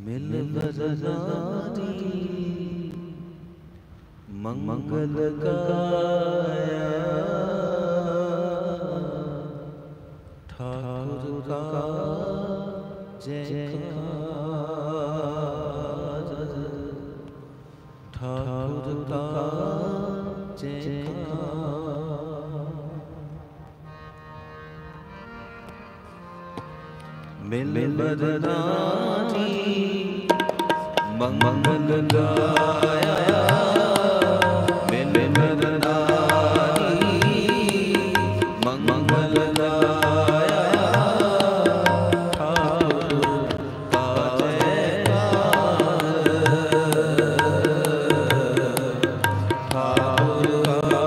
मिल बरनारी मंगल गाया ठाकुर का जयकार ठाकुर का जयकार मिल बरनारी मंगल गाया मिल बरनारी मंगल गाया ठाकुर का जयकार ठाकुर का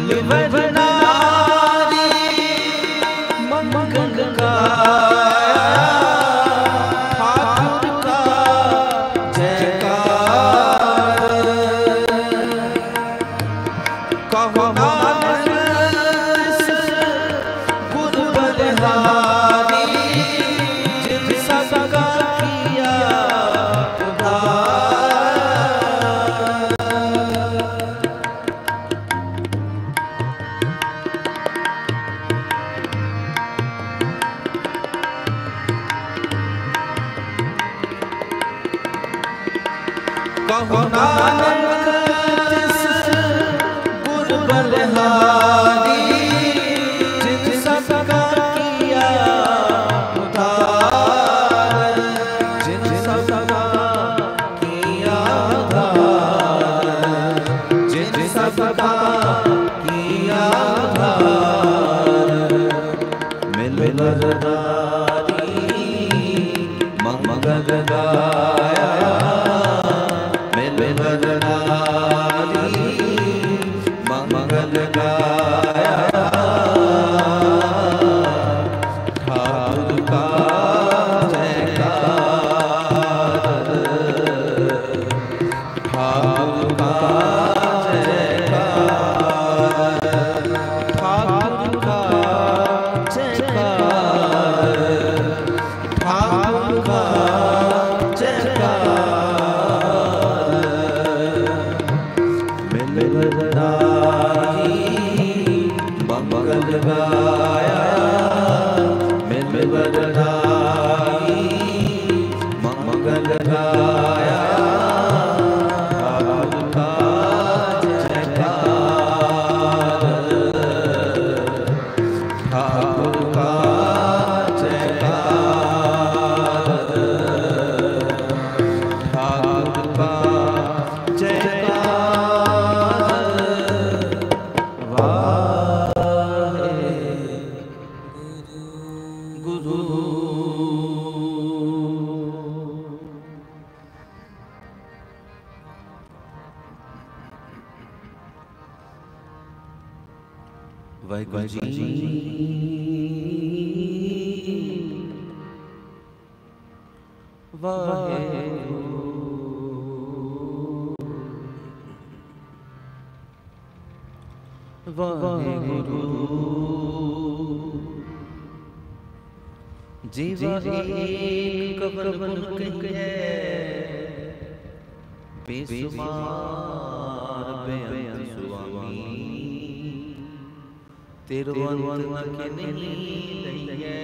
मिलवरनारी मंगल का ठाकुर का जयकार कहो नानक गुरु बलिहारी जिन सबका किया कहो नानक तिस गुरु बलिहारी जिन सबका किया उद्धार जिन सबका किया उद्धार जिन सबका किया उद्धार मिलवरनारी मंगल गाया मिलवरनारी मंगल गाया ठाकुर का जयकार ठाकुर का जयकार ठाकुर का जयकार ठाकुर का जयकार मिलवरनारी मंगल गाया मिलवरनारी मंगल गाया ठाकुर का जयकार ठाकुर का जयकार ठाकुर का जयकार गुरु वाहिगुरु जी वाहिगुरु जीवा एक कवन गुण कहिए बेसुमार बेअंत स्वामी तेरो अंत के नहीं है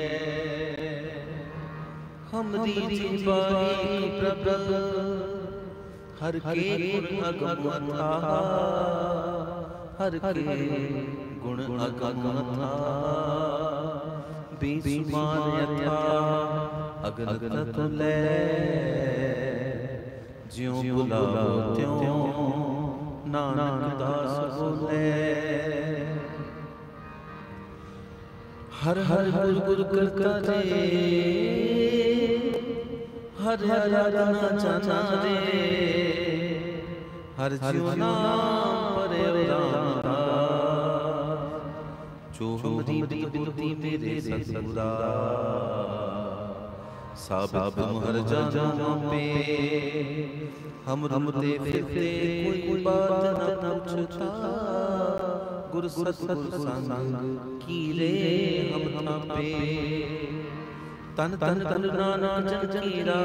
हमरी जीवा एक प्रभु हर के गुण अगम था हर के गुण अगम था बेसुमार यथा अगन तुले ज्यों बुलाओ त्यों नानक दास बोले हर हर गुरु गुरु करता रे हर हर ना जाना रे हर ज्यों नाम परे राम जो हमरी बुद्धि मेरे ससुरा साबित हर जाना पे हम रमते फिरते कोई बात न पूछता गुरु सतगुरु संग की रे हम थापे तन तन तन नाना जन कीरा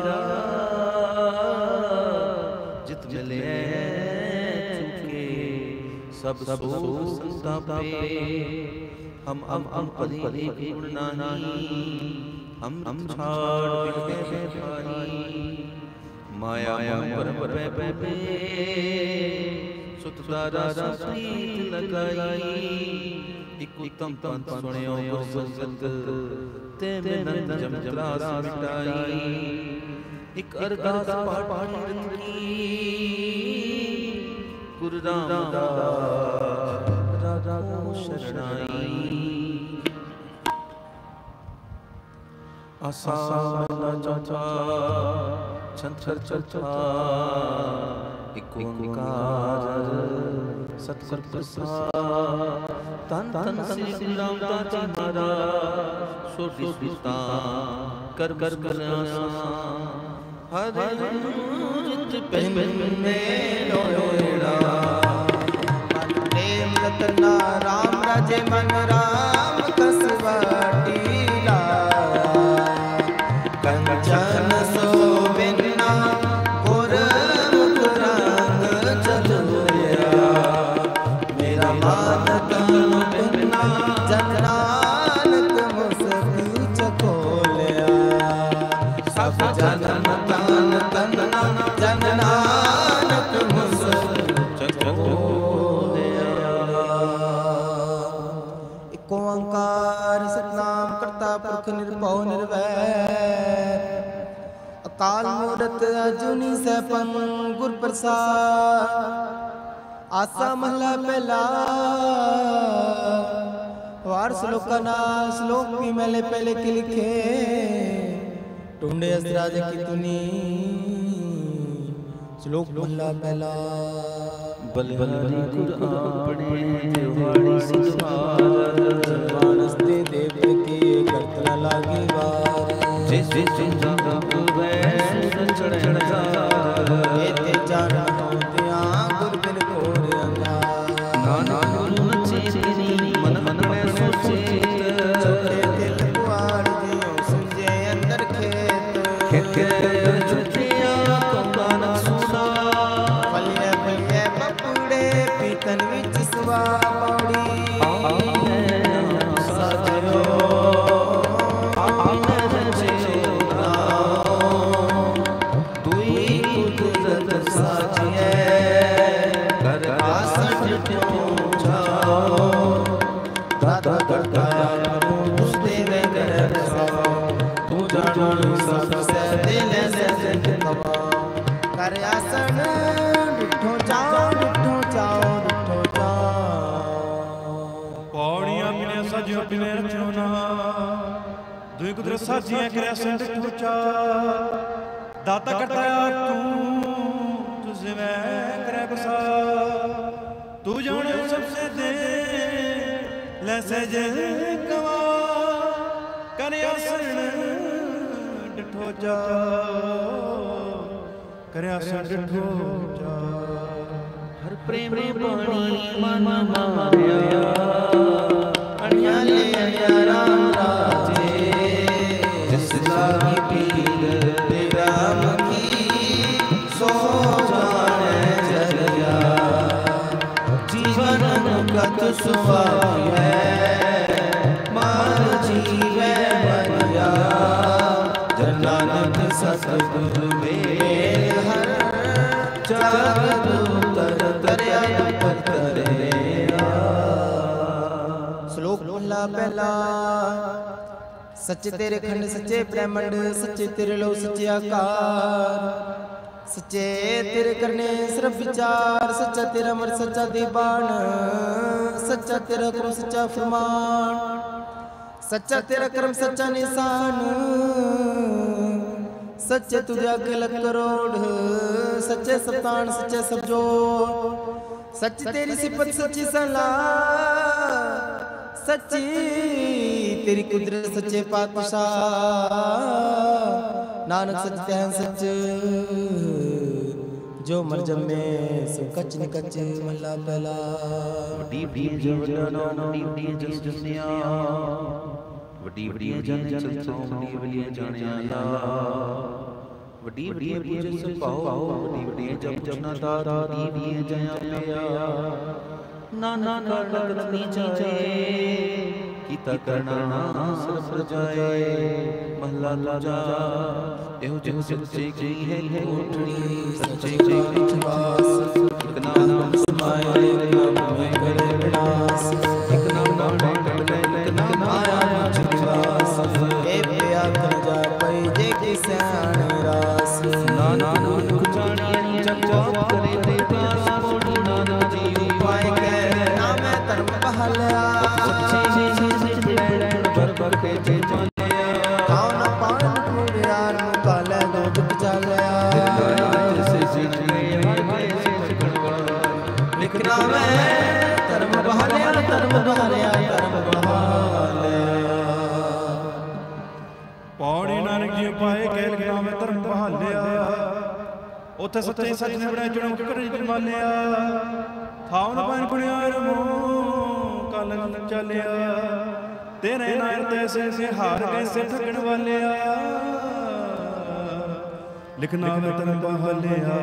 जित मिले चुके सब सो संतापे हम परी गुण नहीं हम छाड़ बिके भाई माया परम पे सुतदारा प्रीत लगाई एक उत्तम पंथ सुनियो गुरु संगत ते नंद जम जमरास मिटाई एक अरदास पाठ की गुरु रामदास राधा शरणाई आसा चाचा छंत्र चचा एक ओंकार ਸਤਿਗੁਰ ਪ੍ਰਸਾਦ। ਤਨ ਤਨ ਸ੍ਰੀ ਗੁਰੂ ਰਾਮਦਾਸ ਜੀ ਮਹਾਰਾਜ ਸੋਢੀ ਸੁਤਾ ਕਰ ਕਰ ਕਲਿਆਣਾ ਹਰਿ ਜਿਤ ਪੈਨੇ ਲੋੜਾ ਮਨ ਪ੍ਰੇਮ ਰਤਨਾ ਰਾਮ ਰਾਜੇ ਮਨ ਰਾਮ ਕਸਵਾਟੀ ਲਾ ਕੰਚਨ ਸੋਵਿਨਾ ਗੁਰ ਮੁਖ ਰੰਗ ਚਲੋਇਆ ਮੇਰਾ ਮਨ ਤਨ ਬਿਨਾ ਜਨ ਨਾਨਕ ਮੁਸਕੀ ਚਕੋਲਿਆ ਸਭ ਜਨਮ ਤਨ ਤਨ ਜਨ ਨਾਨਕ ਮੁਸਕੀ ਚਕੋਲਿਆ। ਇਕ ਓੰਕਾਰ ਸਤਿਨਾਮ ਕਰਤਾ ਪੁਰਖ ਨਿਰਭਉ ਨਿਰਵੈਰ ਅਕਾਲ ਮੂਰਤ ਅਜੂਨੀ ਸੈਭੰ ਗੁਰ ਪ੍ਰਸਾਦ। ਆਸਾ ਮਹਲਾ ਪਹਿਲਾ ਵਾਰ ਸ਼ਲੋਕਾਂ ਨਾਲ ਸ਼ਲੋਕ ਵੀ ਮੈਲੇ ਪਹਿਲੇ ਕਿ ਲਿਖੇ ਟੁੰਡੇ ਅਸਰਾਜ ਕੀ ਤੁਨੀ ਸ਼ਲੋਕ ਮਹਲਾ ਪਹਿਲਾ। ਬਲਵਾਰੀ ਗੁਰ ਆਪਣੇ ਦਿਵਾੜੀ ਸਿਧਾਰ ਮਾਨਸ ਦੇ ਦੇਵ ਕੀ ਕਰਤ ਨ ਲਾਗੀ ਵਾਰ ਜਿਸ ਜਿਸ ਜਗਾ ਹੋਵੇ ਚੜ੍ਹ ਚੜ੍ਹ ਇਤੇ ਜਾਣ ਹੋਂਦਿਆਂ ਗੁਰ ਬਿਨ ਘੋਰ ਅੰਧਾਰ ਨਾਨਕ ਗੁਰੂ ਨਚੇਤਨੀ ਮਨ ਮਨ ਮੈਂ ਸੋਚੇ ਚੋਖੇ ਦਿਲ ਗੁਆੜ ਜਿਉ ਸੁਝੇ ਅੰਦਰ ਖੇਤ ਖੇਤ ਚੁੱਕਿਆ ਕੰਦਾ ਨ ਸੁਣਾ ਫਲਿਆ ਫਲਿਆ ਬਪੂੜੇ ਪੀਤਨ ਵਿੱਚ ਸਵਾ ਪੌੜੀ ਸਾਜਿਓ ਕਰ ਆਸਣ ਡਿਠੋ ਜਾਓ ਡਿਠੋ ਜਾਓ ਡਿਠੋ ਜਾਓ ਪੌੜੀਆਂ ਬਿਨੇ ਸਜਿਓ ਬਿਨੇ ਰਚਿਓ ਨਾ ਦੁਇ ਕੁਦਰਤ ਸਾਜੀਆਂ ਕਰਿਆ ਸੰਤ ਟੋਚਾ ਦਾਤਾ ਕਰਤਾ ਤੂੰ ਤੁਝ ਮੈਂ ਕਰੇ ਬਸਾ ਤੂੰ ਜਾਣੇ ਸਭ ਸੇ ਦੇ ਲੈ ਸਜੇ ਕਵਾ ਕਰ ਆਸਣ ਡਿਠੋ ਜਾ ਕਰ ਆਸਣ ਡਿਠੋ ਜਾ। ਹਰ ਪ੍ਰੇਮ ਬਾਣੀ ਮਨ ਮਾਰਿਆ ਅਣਿਆ ਲਿਆ ਰਾਮ ਰਾਜੇ ਜਿਸ ਲਾਗੀ ਪੀਰ ਤੇ ਰਾਮ ਕੀ ਸੋ ਜਾਣੈ ਚਲਿਆ ਜੀਵਨ ਮੁਕਤ ਸੁਆਇਆ ਮਾਨ ਜੀਵੈ ਬਰਿਆ ਜਨ ਨਾਨਕ ਸਤਿਗੁਰ ਵੇ ਹਰ ਜਗਤ ਉਤਰ ਤਰਿਆ ਪਤਰਿਆ। ਸ਼ਲੋਕ ਮਹਲਾ ਪਹਿਲਾ। ਸੱਚੇ ਤੇਰੇ ਖੰਡ ਸੱਚੇ ਬ੍ਰਹਮੰਡ ਸੱਚੇ ਤੇਰੇ ਲੋ ਸੱਚੇ ਆਕਾਰ ਸੱਚੇ ਤੇਰੇ ਕਰਨੇ ਸਰਬ ਵਿਚਾਰ ਸੱਚਾ ਤੇਰਾ ਅਮਰ ਸੱਚਾ ਦੇ ਬਾਣ ਸੱਚਾ ਤੇਰਾ ਹੁਕਮ ਸੱਚਾ ਫਰਮਾਨ ਸੱਚਾ ਤੇਰਾ ਕਰਮ ਸੱਚਾ ਨਿਸ਼ਾਨ ਸੱਚੇ ਤੁਝੇ ਅੱਗੇ ਲੱਖ ਕਰੋੜ ਸੱਚੇ ਸਤਾਨ ਸੱਚੇ ਸਭ ਜੋੜ ਸੱਚ ਤੇਰੀ ਸਿਫਤ ਸੱਚੀ ਸਲਾਹ ਸੱਚੀ ਤੇਰੀ ਕੁਦਰਤ ਸੱਚੇ ਪਾਤਸ਼ਾਹ ਨਾਨਕ ਸੱਚ ਹੈ ਸੱਚ ਜੋ ਮਰ ਜੰਮੇ ਸੋ ਕੱਚ ਨਿਕਚ ਮਹਲਾ ਪਹਿਲਾ। ਵੱਡੀ ਵੱਡੀ ਜਵਨਾ ਵੱਡੀ ਵੱਡੀ ਜਸ ਜਸਨਿਆ ਵੱਡੀ ਵੱਡੀ ਜਨ ਚਲਚੋ ਵੱਡੀ ਵੱਡੀ ਜਾਣਿਆ ਵੱਡੀ ਵੱਡੀ ਪੂਜੇ ਸੁਭਾਉ ਵੱਡੀ ਵੱਡੀ ਜਪ ਜਪਨਾ ਦਾਤ ਵੱਡੀ ਵੱਡੀ ਜਇਆ ਪਿਆ ਨਾਨਾ ਕਾਰਣ ਕਰਨੀ ਚਾਹੇ ਕੀਤਾ ਕਰਨਾ ਸਰਬ ਜਾਏ ਮਹਲਾ ਦੂਜਾ। ਇਹੋ ਜਿਹੋ ਸੱਚੇ ਕੀ ਹੈ ਕੋਠੜੀ ਸੱਚੇ ਕੀ ਵਿਸ਼ਵਾਸ ਇਕ ਨਾਮ ਸਮਾਏ ਨਾਮ ਮੈਂ ਕਰੇ ਵਿਨਾਸ਼ ਇਕ ਨਾਮ ਕਰੇ ਇਕ ਨਾਮ ਆਇਆ ਵਿਸ਼ਵਾਸ ਇਹ ਪਿਆ ਕਰ ਜਾ ਪਈ ਜੇ ਕੀ ਸਿਆਣ ਰਾਸ ਨਾਨਕ ਜਾਣੀਏ ਜਪ ਜਾਪ ਕਰੇ ਤੇ ਪਿਆਸ ਕੋੜੀ ਨਾਨਕ ਜੀ ਪਾਏ ਕੇ ਨਾਮੈ ਧਰਮ ਬਹਲਿਆ ਸੱਚੇ ਜੀ ਬਰ ਬਰ ਕੇ ਤੇ ਜਾਣਿਆ ਕਾਉ ਨਾ ਪਾਣ ਕੁੜਿਆਰ ਨੂੰ ਕਾਲੇ ਦੋ ਦੁੱਖ ਚੱਲਿਆ लिखना मैं धर्म बहालिया धर्म बहालिया धर्म बहालिया। पौड़ी नानक जी पाए कह लिखना मैं धर्म बहालिया। उथे सच्चे सच ने बड़ा जुड़म कर मालिया। थावन पान कुड़ियार मोह कल चलिया। तेरे नाल तैसे से हार गए से ठगण वालिया। लिखना मैं धर्म बहालिया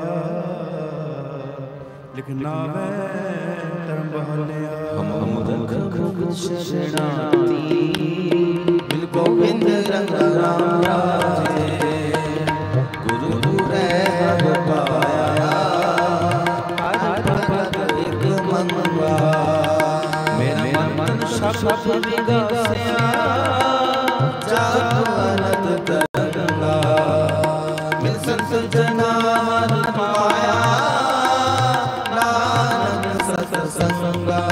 लिखना मैं धर्म बहालिया। हम रख शरणार्थी बिल गोविंद रंग राम राजे। गुरु रह पाया हर भगत एक मनवा। मेरा मन शब्द विगस्या जाप अनंत तरंगा। मिल संत जना पाया नानक सत्संगा।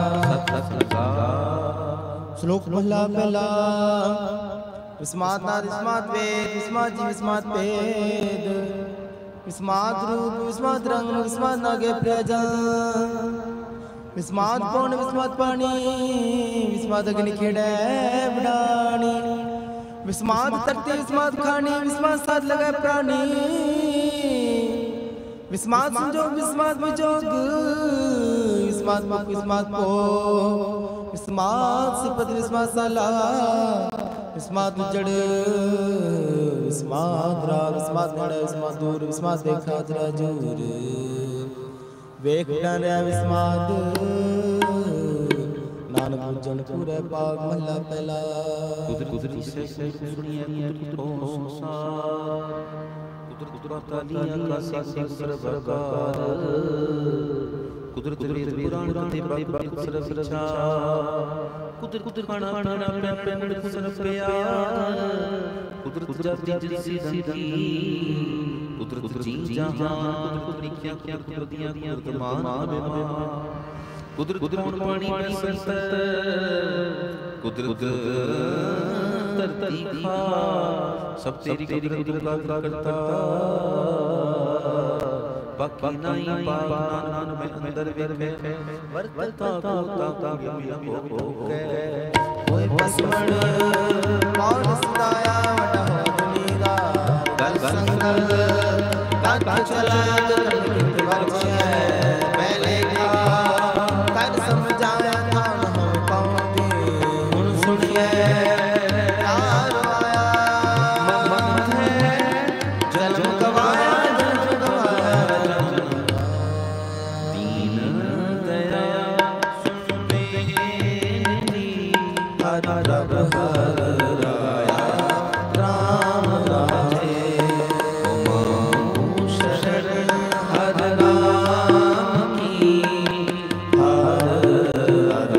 श्लोक महला पहला। विस्मात नाद विस्मात वेद विस्मात जीव विस्मात भेद। विस्मात रूप विस्मात रंग विस्मात नागे प्रजन। विस्मात पौन विस्मात पानी विस्मात अग्नि खेड़े बड़ानी। विस्मात धरती विस्मात खानी विस्मात साथ लगे प्राणी। विस्मात संजोग विस्मात विजोग विस्मात मुख विस्मात पो। विस्मात सिपत विस्मात साला विस्मात जड़ विस्मात राग विस्मात नड़ विस्मात दूर विस्मात देखा तेरा जूर। वेख डाले विस्मात नानक जन पूरे पाग महला पहला। कुदरती से सुनिए तो संसार। कुदरतालिया का सासी सरबकार। कुदरत पुराण कते बाबा कुदरत विचार। कुदरत खाना खाना प्रेम कुदरत प्यार। कुदरत जाति जैसी धंधी। कुदरत जी जहान कुदरत क्या क्या कुदरतियां कुदरत मान बेमान। कुदरत पानी पानी बरसत। कुदरत धरती खा सब तेरी कुदरत का करता। बाकी नहीं पान में अंदर वे वर्तता होता हो के। कोई बसमण कौन सदाया वटा हो दुनिया। गल संगल का चला कित वर्ष पहले का। कर समझाया था हम पाऊंगे हुन सुनिए। प्यार आया मन है जन्म गवाया जन्म गवाया। दीन दया सुन मेरी हर रब हर राया। राम राजे ओम शरण हर नाम की। हर हर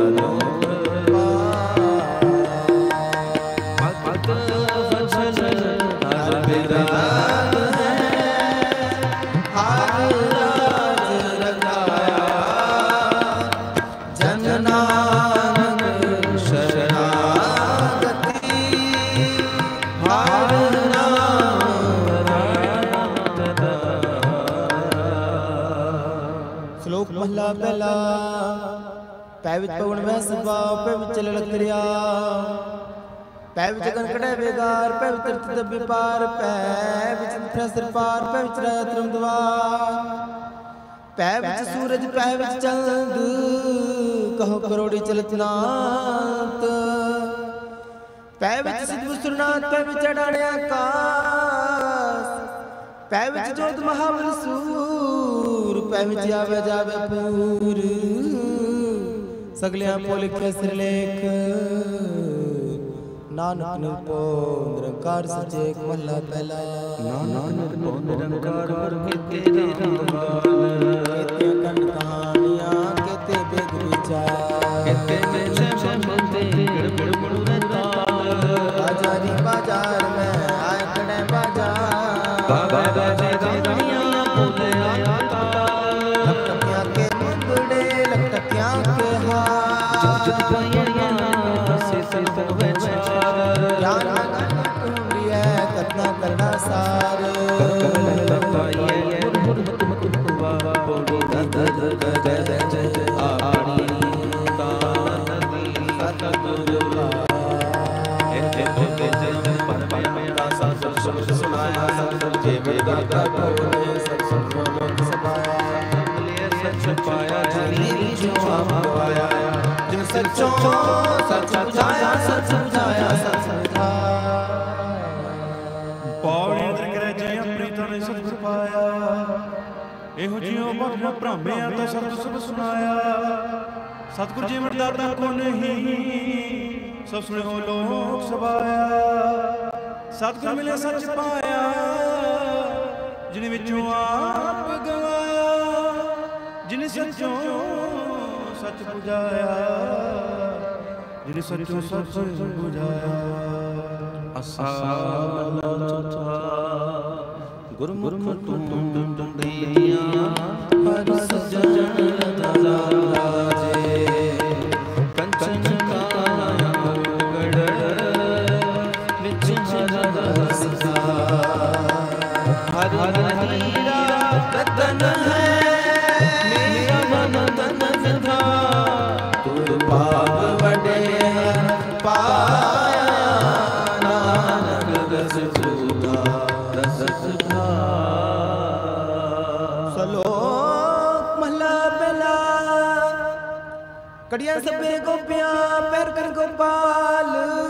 भक्त वचन हर विराग है। हर राज रखाया जन नानक शरणागति। हर श्लोक महला पहला। पै विच पवन वह सभा पै विच ललक दरिया। पै विच कनकड़े बेगार पै विच तरत दबे पार। पै विच फैसर पार पै विच रात्रम द्वार। पै विच सूरज पै विच चंद कहो करोड़ी चलत नाथ। पै विच सिद्ध सुरनाथ पै विच अडाणे आकाश। पै विच जोत महाबल सूर पै विच आवे जावे पूर। सगलियां पो लिखे सिरलेख नानक निरपो निरंकार सचे महला पहला। नानक निरपो निरंकार केते रामबाण। केते अखंड कहानियां केते बेद विचार। केते मेले बनते गड़बड़ गुणता। बाजारी बाजार में आए खड़े बाजार। बाबा बाजे गानियां बोले आता। लखटकियां के मुंदड़े लखटकियां के हार। जुग पाइयां से होवे चार। ज्ञान ढूंढी है कतना करना सार। कर पाइए मुर मुर मत मत हुआ बोली द द द द द सच पाया जिनी विचों आप गवाया जिन सचों सच बुझाया सच बुझाया सच बुझाया पौड़ी करे जे अमृत ने सच पाया एहो जियो भगवान भ्रामिया तो सत सब सुनाया सतगुरु जी मरदाता को नहीं सब सुने हो लोक सभाया सतगुरु मिले सच पाया जिन विचों आप गवाया जिन सचों सच बुझाया जिन सचों सच बुझाया असामल चौथा गुरमुख तुम दिया हर सजन राजे कंचन काया गढ़ विच हरस हर हीरा रतन है मेरा मन तन था तू पाप बड़े पाया नानक रस पूता रस कड़िया सबे गोपियां पैर कर गोपाल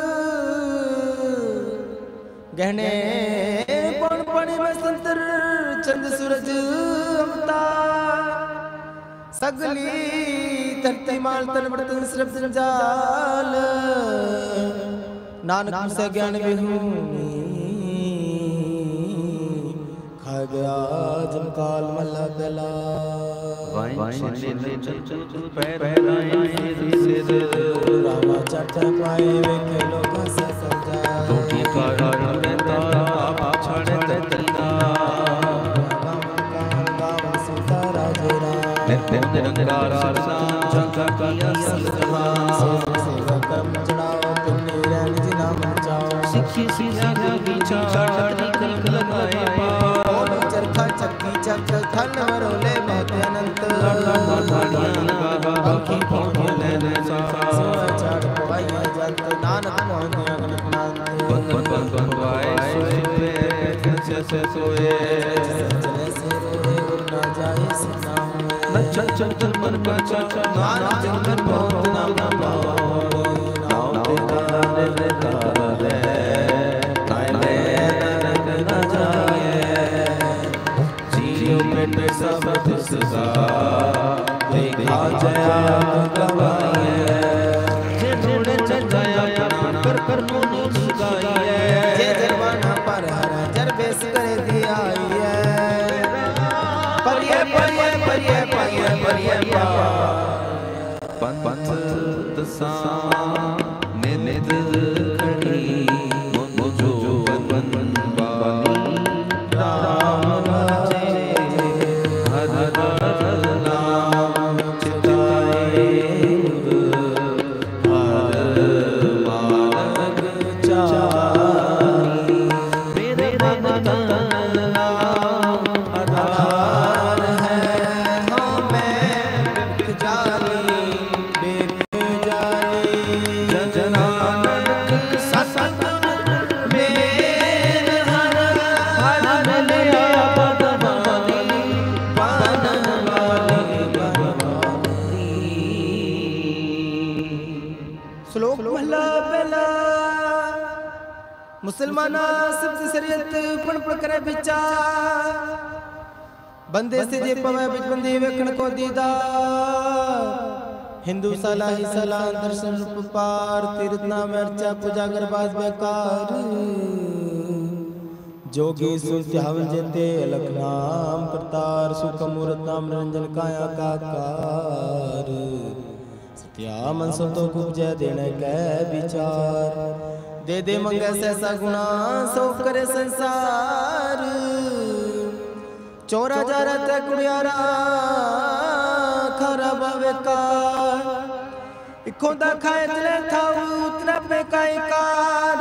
गहने पौन पौने में संतर चंद सूरज अवतार सगली धरती माल तन बर्तन सिर्फ जंजाल नानक से ज्ञान विहूनी खा गया जमकाल मल्ला बेला रामा चट पाए वे खेलो का सजा रोटी का रहता छड़े तलना गाँव सीता राजरा निरंकार जंगा किया सलमा सेवा कर्म चढ़ाओ तुमने रैन जी नाम जाओ सिखी सीधा विचार कर्म लगाए पाओ चरखा चक्की चक थन वरोले बहुत अनंत अंकी पौधे ले सोना चाट पवाइया जंत नानक मोहन अगन बनवाए से सोए चले से रोए ना जाए सुना हुए चल चल चल मन का चल नाना जंगल बहुत नाम नाम तेरा रे तारे ताले न जाए जियो पेट सब सजा देखा जया गवाए जे जोड़े चढ़ाया कर कर मोनी गाए जे जरवाना पर हरा जर बेस करे दिया है परिये परिये परिये परिये परिये पंथ दसा ने दिल खड़ी मुझो बन बानी राम राजे हर हर नाम चिताए हर मार्ग चारी मेरे मन का आधार है हाँ मैं जानी बेजानी जनानक सत मेर हर हर लिया पदमानी पानन वाली बनवानी श्लोक महला पहला मुसलमाना सिर्फ शरीयत पण पण करे विचार बंदे से जे पवे बिच बंदी वेखण को दीदा हिंदू साला ही साला दर्शन रूप पार तीर्थ नाम अर्चा पूजा गरबाज बेकार जोगी सुत्यावन जेते अलख नाम करतार सुख मूर्त नाम रंजन काया काकार सत्या मन तो कुब्जय देने कै विचार दे दे मंगे सहसा गुना सो करे संसार चोरा जा रहा कुड़ियारा खरा बेकार इखोंदा खाए चले था उतना पे काई कार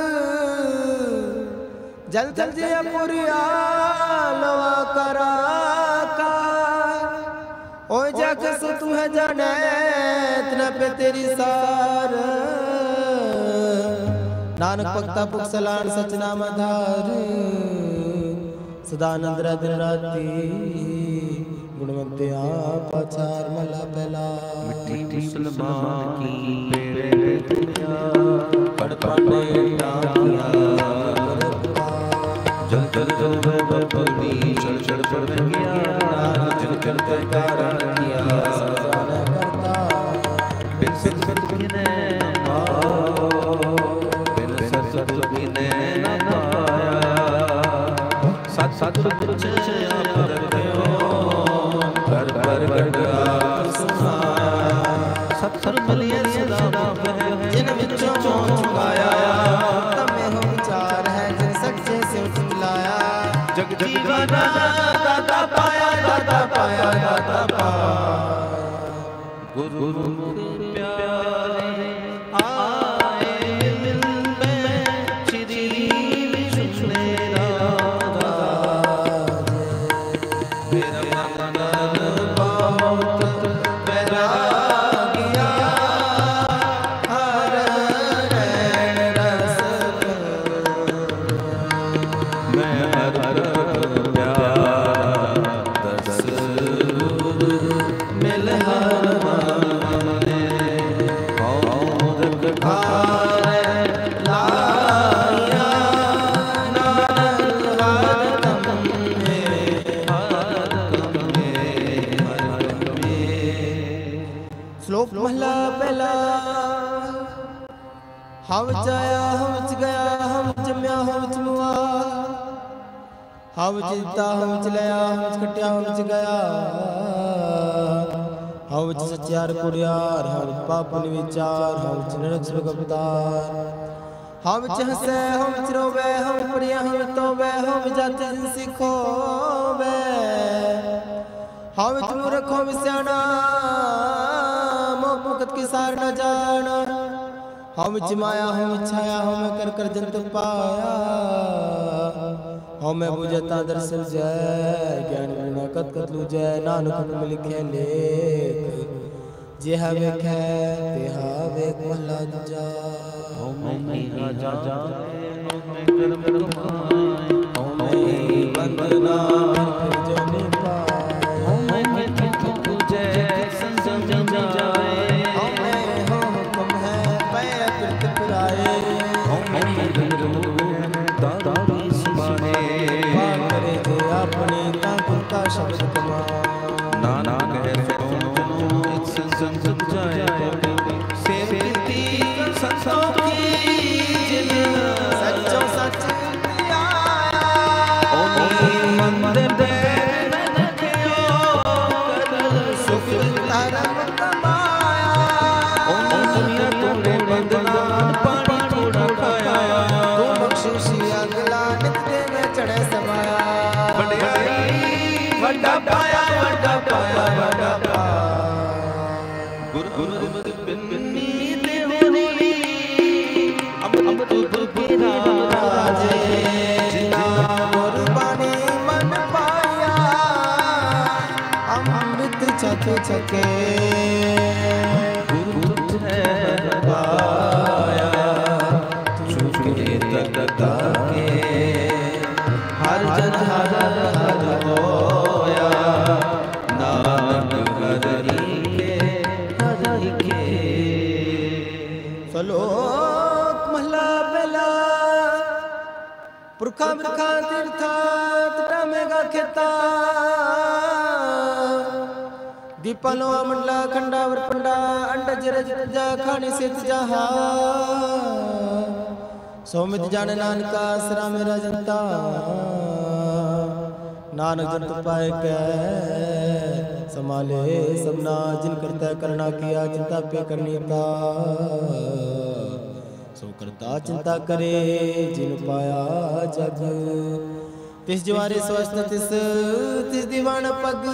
जल जल जे पुरिया लवा करा कार ओ जाके सो तू है जाने इतना पे तेरी सार नानक भक्ता पुख सलान सच नाम आधार सदानंद दिन राती गुणवंते आप पाचार महला पहला। मिट्टी मुसलमान की पेड़े दुनिया पड़ पड़े डाकिया जल जल जल बबड़ी चढ़ चढ़ पड़ गया जल जल कर कारण किया जाने करता बिन बिन बिन ने बिन सत ने न पाया सत सत कुछ आप रखो कर कर कर सत्तर मिलिए सदा जिन विचों चुकाया तमें हो विचार है जिन सच्चे से उठलाया जग जीवाना दाता पाया दाता पाया दाता पाया गुरु प्यारे आए मिल में श्री विष्णु राधा मेरा मन बहुत वैरागिया हर नैन रस मैं हर प्यार दस मिल हर माने और कठार लाया नानक हर दम में हर दम में। श्लोक महला पहला। हव जाया हव गया हव जम्या हव मुआ हव जीता हव चलया हव खटिया हव गया हव सत्यार कुड़ियार हव पाप विचार हव नरक स्वर्ग अवतार हव हंसे हव रोवे हव पड़िया हव तोवे हव जाते सिखो वे हव मूर्ख हव सियाणा मोह मुकत के सार न जाना हम माया हम छाया हम कर कर जंत पाया हम बुझता दर्शन जय ज्ञान बिना कत कत लूजै नानक में लिखे लेख जेहा वेखै तेहा वेख महला दूजा। ओम राजा ओम कर्म कमाए ओम वंदना जन पाए ओम तुझे संजम जाए हम हो हुक्म है पै कृत पुराए करे जे अपने ताकत का शब्द कमा नाना कहे सुनो एक संजम जाए सेवती संतों की जिन सच्चो सच पिया ओम मंदिर दे सुख धर्म कमाया ओम दुनिया तोड़े बंदना पानी थोड़ा खाया तू बख्शिशी अगला नित दे में चढ़े समाया वड्डा पाया वड्डा पाया वड्डा पाया गुरु गुरु बिन्नी ते होरी अब तू बिना राजे जिना कुर्बानी मन पाया अमृत छक छके गुरु है पाया चुके तक के हर जन हर होया नानक हरि के श्लोक महला पहला। पुरखा बिरखा तीर्था तटा मेगा खेता दीपालो मंडला खंडा वरपंडा अंडज रजा खानी से जहा सौमित जाने नानका सरा मेरा जनता नानक जंत पाए कै संभाले सबना जिन करता करना किया चिंता पे करनी था सो करता चिंता करे जिन पाया जग तिस जवारे स्वस्थ तिस तिस दीवान पग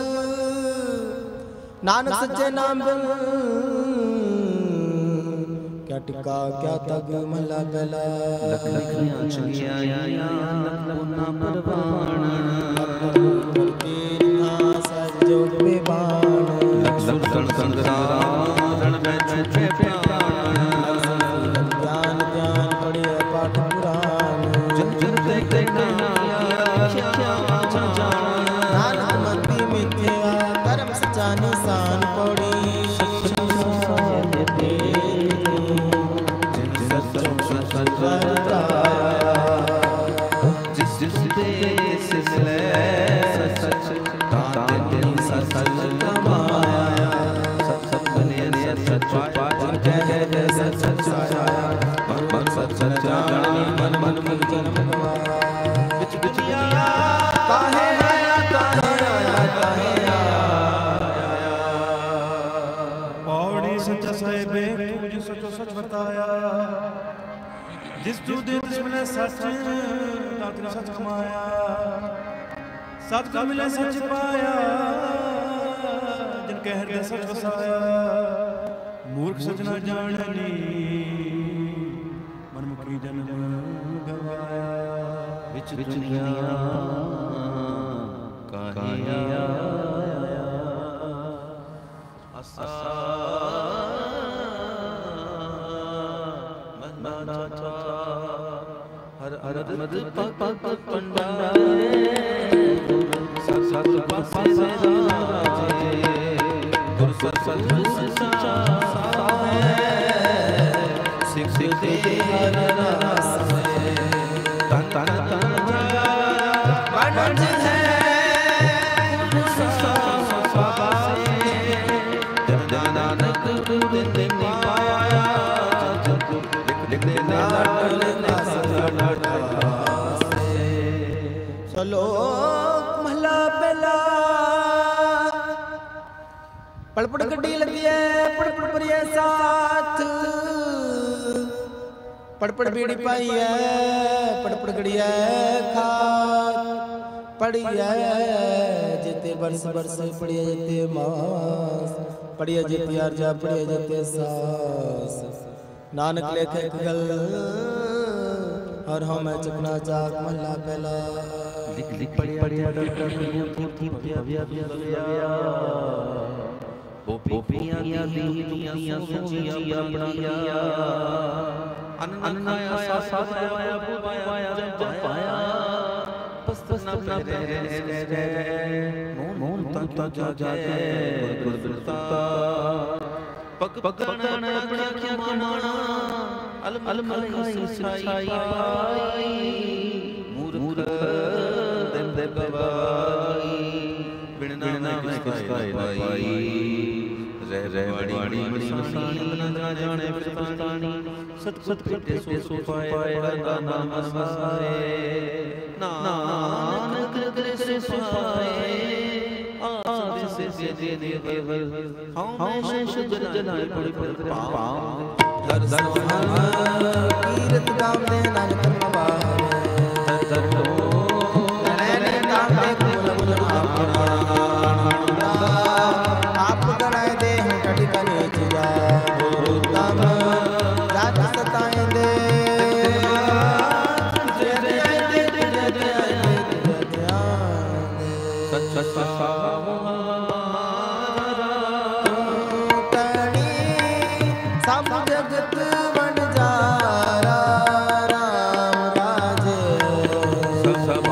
नानक सच्चे नाम बिन क्या टिका क्या तग महला पहला। लखनियां चलिया लखना परवान जोग बेबान लखन संसारण में छुपे प्राण ज्ञान ज्ञान पढ़िए पाठ पुराण जन जन देखते नानक मति मिथ्या कर्म सच्चा सच्चा निशान पौड़ी जिस देश से सच ताते सच कमाया सपने सच पाठ कह सच आया मन सच जानी मन मन मन जन्म गवाया बिच बिचिया काहे आया काहे आया पौड़ी सच साहिबे तुझ सचो सच बताया जिस तू दे तिसने सच ताते सच कमाया सच का मिले सच पाया जिनके हृदय सच वसाया मूर्ख सच न जाननी मनमुखी जन्म गवाया बिच दुनिया काहे आया आसा हर हर मद पग पंडारे सत सत पासे राजे गुर सत सत है सिख सिख दे हर रस तन तन तन वनज है जन नानक दिन दिन पाया लिख दे श्लोक महला पहला पड़पड़ गड्डी लगी है पड़पड़ परिए साथ पड़पड़ बीड़ी पाई है पड़पड़ गड़ी है खात पड़ी है जेते बरस बरस पड़िया जेते मास पड़िया जेते अर्जा पड़िया जेते सास नानक लेखे गल और हम चकना चाक महला पहला लिख लिख पढ़िया डॉक्टर थी भव्या वो पिया दुनिया सोचिया बढ़िया अननाया साथ आया पाया जब पाया बस ना पहरे मोन तन जा गुरबता पग पगना अपना क्या माना अलम खाई साई पाई मूर्ख दिन दे गवाई बिना मैं किसका पाई रह बड़ी मसानी न जाने फिरतानी सत सत फिरते सो पाए हर नाम वसाए नानक कृष्ण पाए आस से दे देव हम शुद्ध जनाए पड़ पाऊं हर कीरत गाम दे नानक नवारे हर नैने काम दे कुल मुल आप गणाए दे हम कटी कने जिया तम रात सताए दे सच सच सब जगत बन जारा राम राजे सब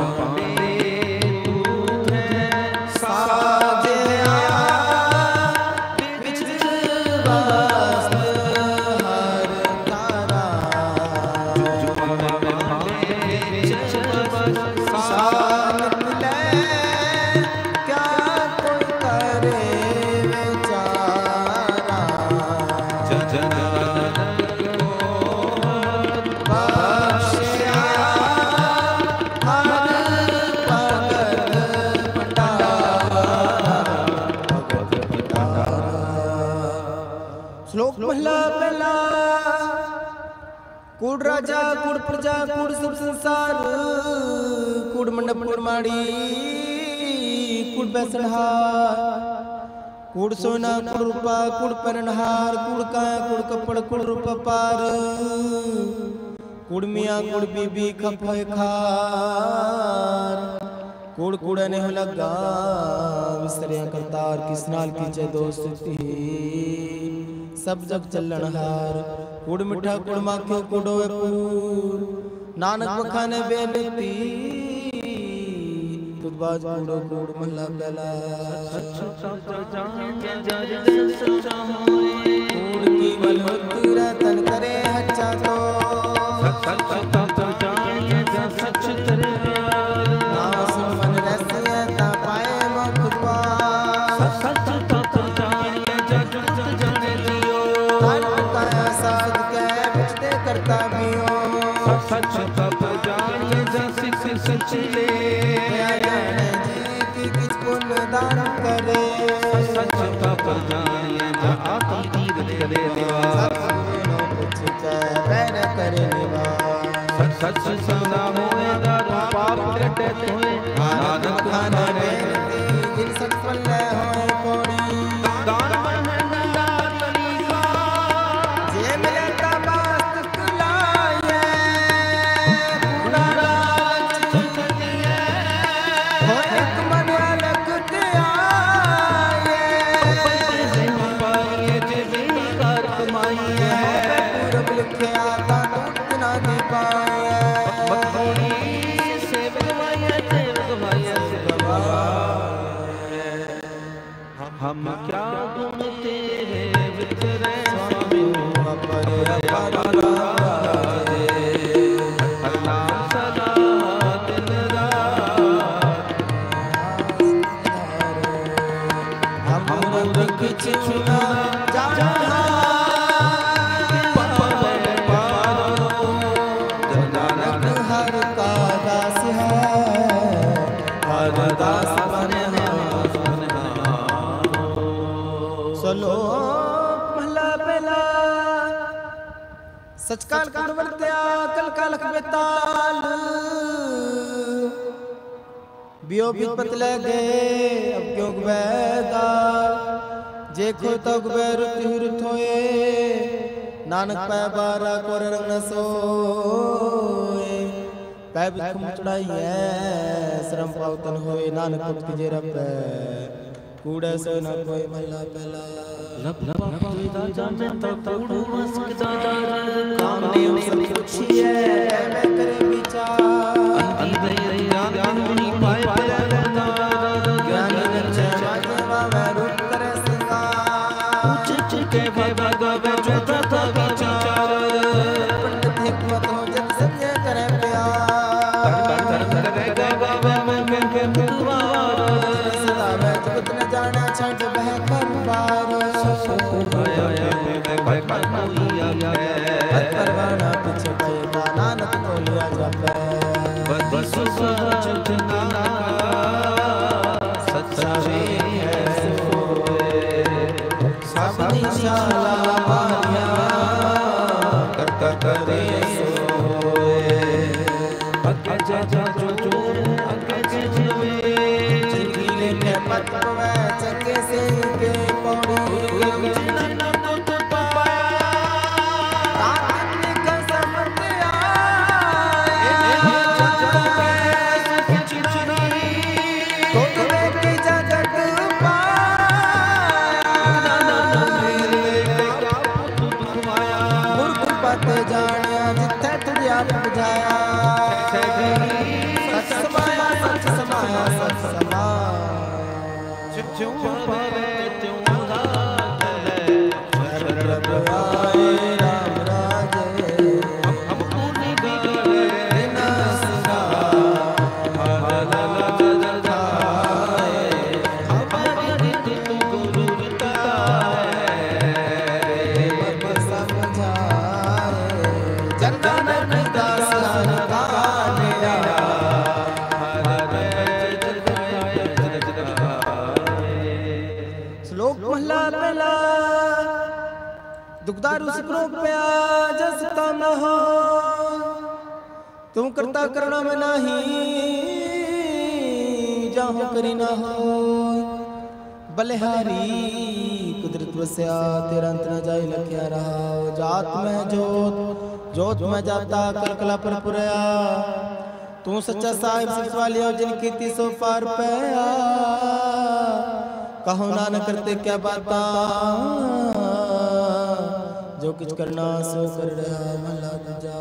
साजे बिच वास्त हर तारा साथ ले क्या कोई करे बेचारा श्लोक पहला पहला कूड़ राजा कूड़ प्रजा कूड़ सब संसार कूड़ मंडप कूड़ माड़ी कूड़ बैसनहार कूड़ सोना कूड़ रूपा कूड़ पहनहार कूड़ काया कूड़ कपड़ कूड़ रूपा पार कूड़ मियाँ कूड़ बीबी खपोए खार कूड़ कूड़ा ने हो लगा विसरिया करतार किस नाल कीचे दोस्ती सब जग चलन हार कूड़ मिठा कूड़ माखियो कूड़ोए पूर नानक बखाने बेनती ਕੁਦਬਾਜ ਕੂੜੋ ਕੂੜ ਮਹਲਾ ਪਹਿਲਾ ਕੂੜ ਕੀ ਬਲ ਉਤਰਾ ਤਨ ਕਰੇ ਹੱਚਾ ਤੋ ਨਾਮ ਸੁਮਨ ਰਸਿਆ ਤਾ ਪਾਏ ਮੁਖ ਪਾਸ ਤਨ ਕਾਇਆ ਸਾਧ ਕੇ ਵਿਚਦੇ ਕਰਤਾ ਬਿਓ सचले जी किस पुण्य दान करे सच तप जानिए जा आत्म तीर्थ करे निवास सतगुरु कुछ बैर करे निवास सच सदा होए दारू पाप कटे तोए नानक खाना रे जिन सफल होए कोड़ी दान मन नंदार तरीका जे मिले तबास्त लाए हम क्या गुण तेरे वितरे स्वामी अपरे अल्लाह सदा दिन रात हम दुख छुना जाना नानक हर का दास है हर दास बने सलोक महला पहला सचकाल कर वर्त्या कल कालक बेताल बियो बिपत लगे अब क्यों गैदाल जे को तो गैरुत हुरत होए नानक पै बारा कोर रंग न सोए पै बिखम चढ़ाई है श्रम पावतन होए नानक पुत की जे रब कूड़े से न कोई महला पहला लब लब कोई जाने तो कूड़ू मस्कदा काम देव सब कुछ है मैं करे विचार अंधे ज्ञानी पाए पहला ज्ञानी नचे माजवा मैं रूप करे सिंगार उच्च के भगवा में जोता था विचार पंडित हिकमत हो जब सत्य करे प्यार करे गवा में जाना छठ बह परवार परवाना पीछे पैदा नानक को लिया जाता सच्चा है सबनी शाला मानिया करता करे अगे जा जा जो अगे जवे जिंदगी में मत पवे चके से के पौड़ी न तो पाया ताकत का समझ आए चिचरी तो तुम्हें की जगत पाया मुर्ख पत जानिया जिथे तुझे आप बुझाया सच समाया सच समाया सच समाया जो पावे त्यों रात है शरण आए राम राजे हमको निगाले बिना सिंगा हमारा जाए हमारी तू गुरु बताए मत समझाए जन्नत दास का मेरा महला पहला दुखदार उसको प्या जसता न हो तुम करता करना में नहीं जाहो करी ना हो बलिहारी कुदरत वस्या तेरा अंत न जाए लख्या रहा जात में जोत जोत में जाता कलकला पर पुरया तू सच्चा साहिब सचवालिया जिनकी तीसो पार पया कहो नानक करते क्या बाता जो कुछ करना सो कर रहा महला दूजा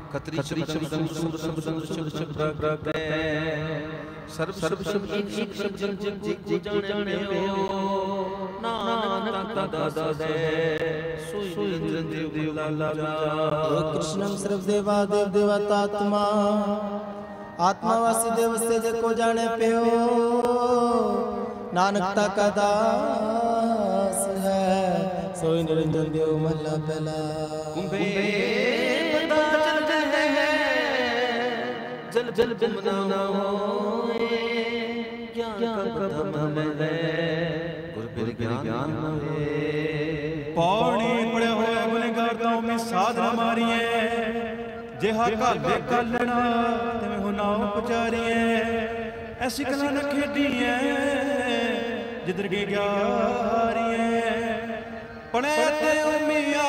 खतरी शब्दं शब्दं शब्द प्रगटे सर्व सर्व शब्द एक शब्द जग जाने हो नानक दादा दे सोई देव लाला कृष्णं सर्वदेवा देव देवतात्मा आत्मा वासुदेव से जको जाने पे हो नानकता का दास है सोई निरंजन देव महला पहला कुंभे पता चलते हैं जल जल बिमना होए ज्ञान का ब्रह्म है गुर ज्ञान होए पौड़ी पड़े होए गुनहगारों में साधना मारिए जिहा काले कालना तिवें हो नाम पचारिए ऐसी कला न खेडिए जिधर के ग्यारिए पड़े ते उमिया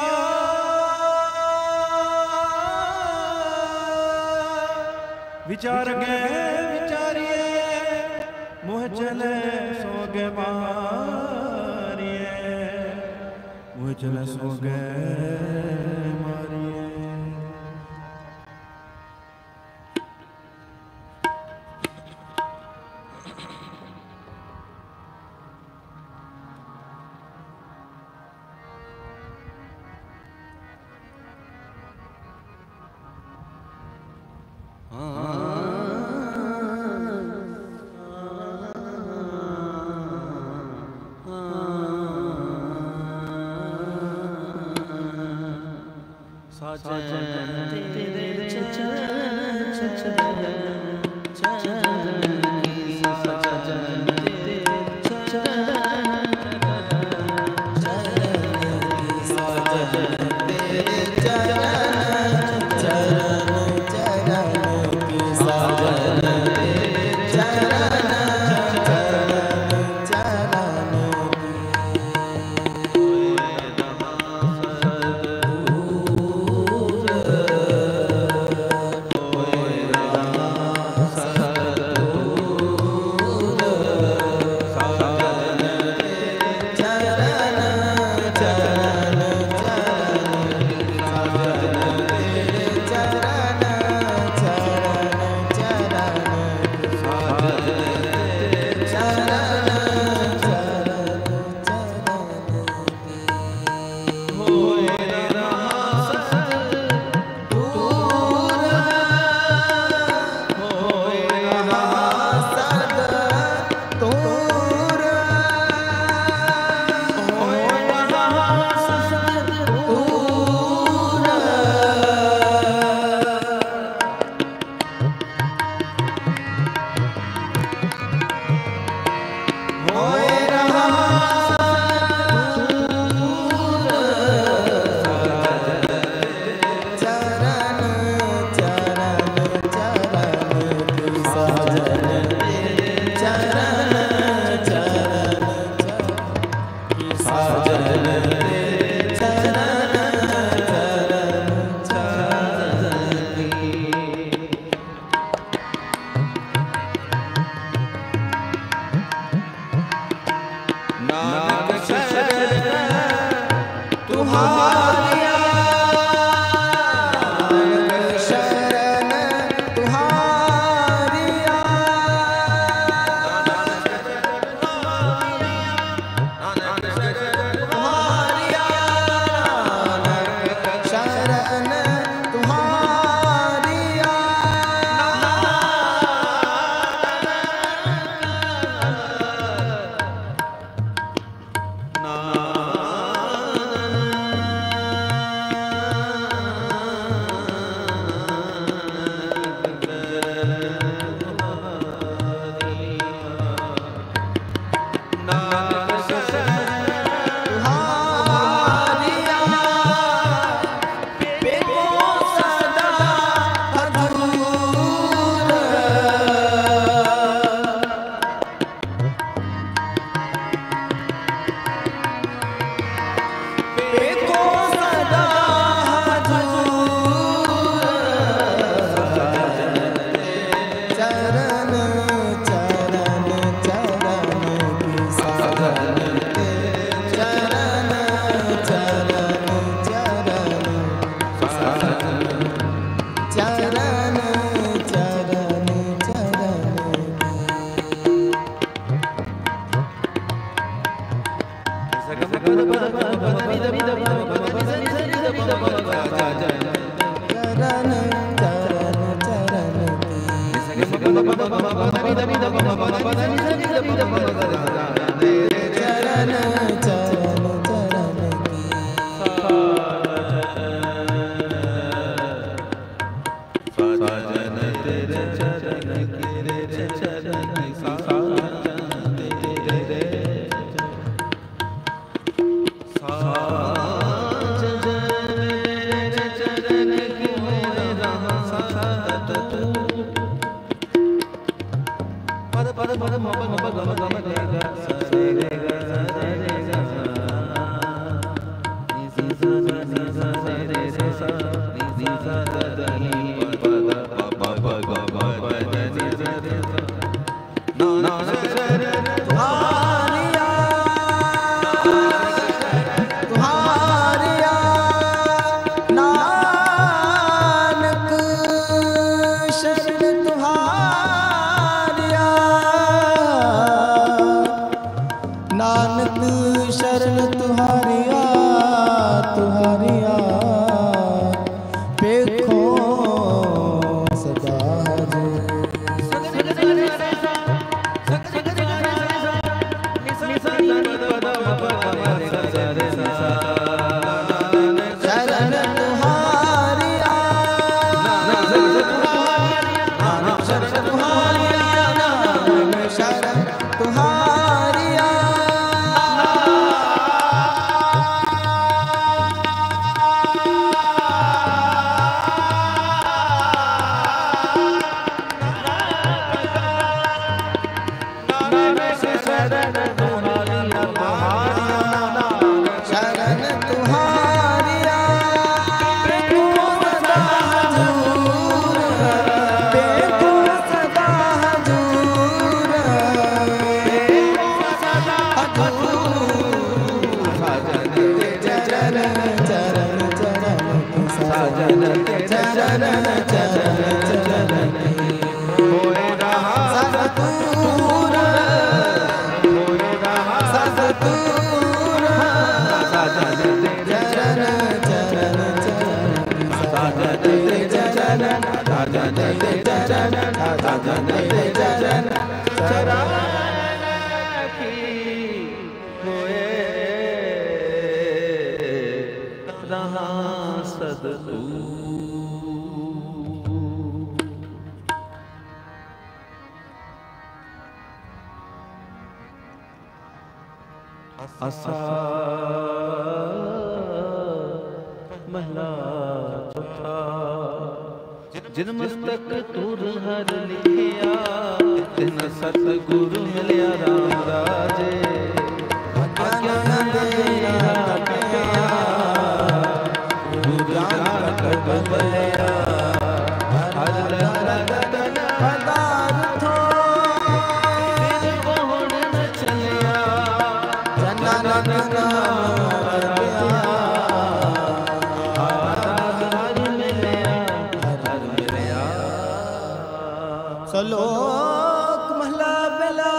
विचार गए विचारिए मोह चले सो गए मारिए मोह चले सो गए मारिए। असा महला चौथा जिन मस्तक तुर हर लिखिया तिन सतगुरु मिलिया राम राजे अज्ञान देया कटिया गुरु ज्ञान कर बलिया हर लगन पदार्थो फिर बहुड़ न चलिया सलोक महला बेला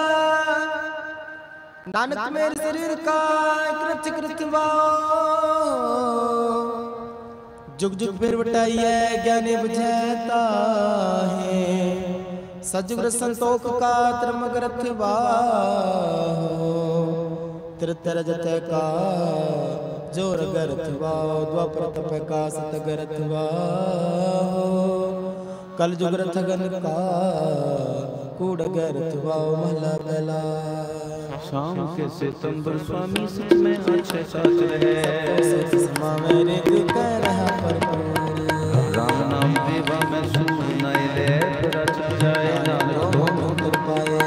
नानक मेरे शरीर का कृत कृतवा जुग जुग फिर बटाइए ज्ञानी बुझाता है सजुग संतोख का त्रम ग्रथवा त्रितर जत का जोर गरथवा द्वापर तप का सत गरथवा कल जुग रथगन का कूड़ गरथवा महला पहला शाम के सितंबर स्वामी सच में अच्छे साथ रहे समा मेरे दिल कह रहा पर राम नाम देवा में सुनाई ले रच जाए नाम कर पाए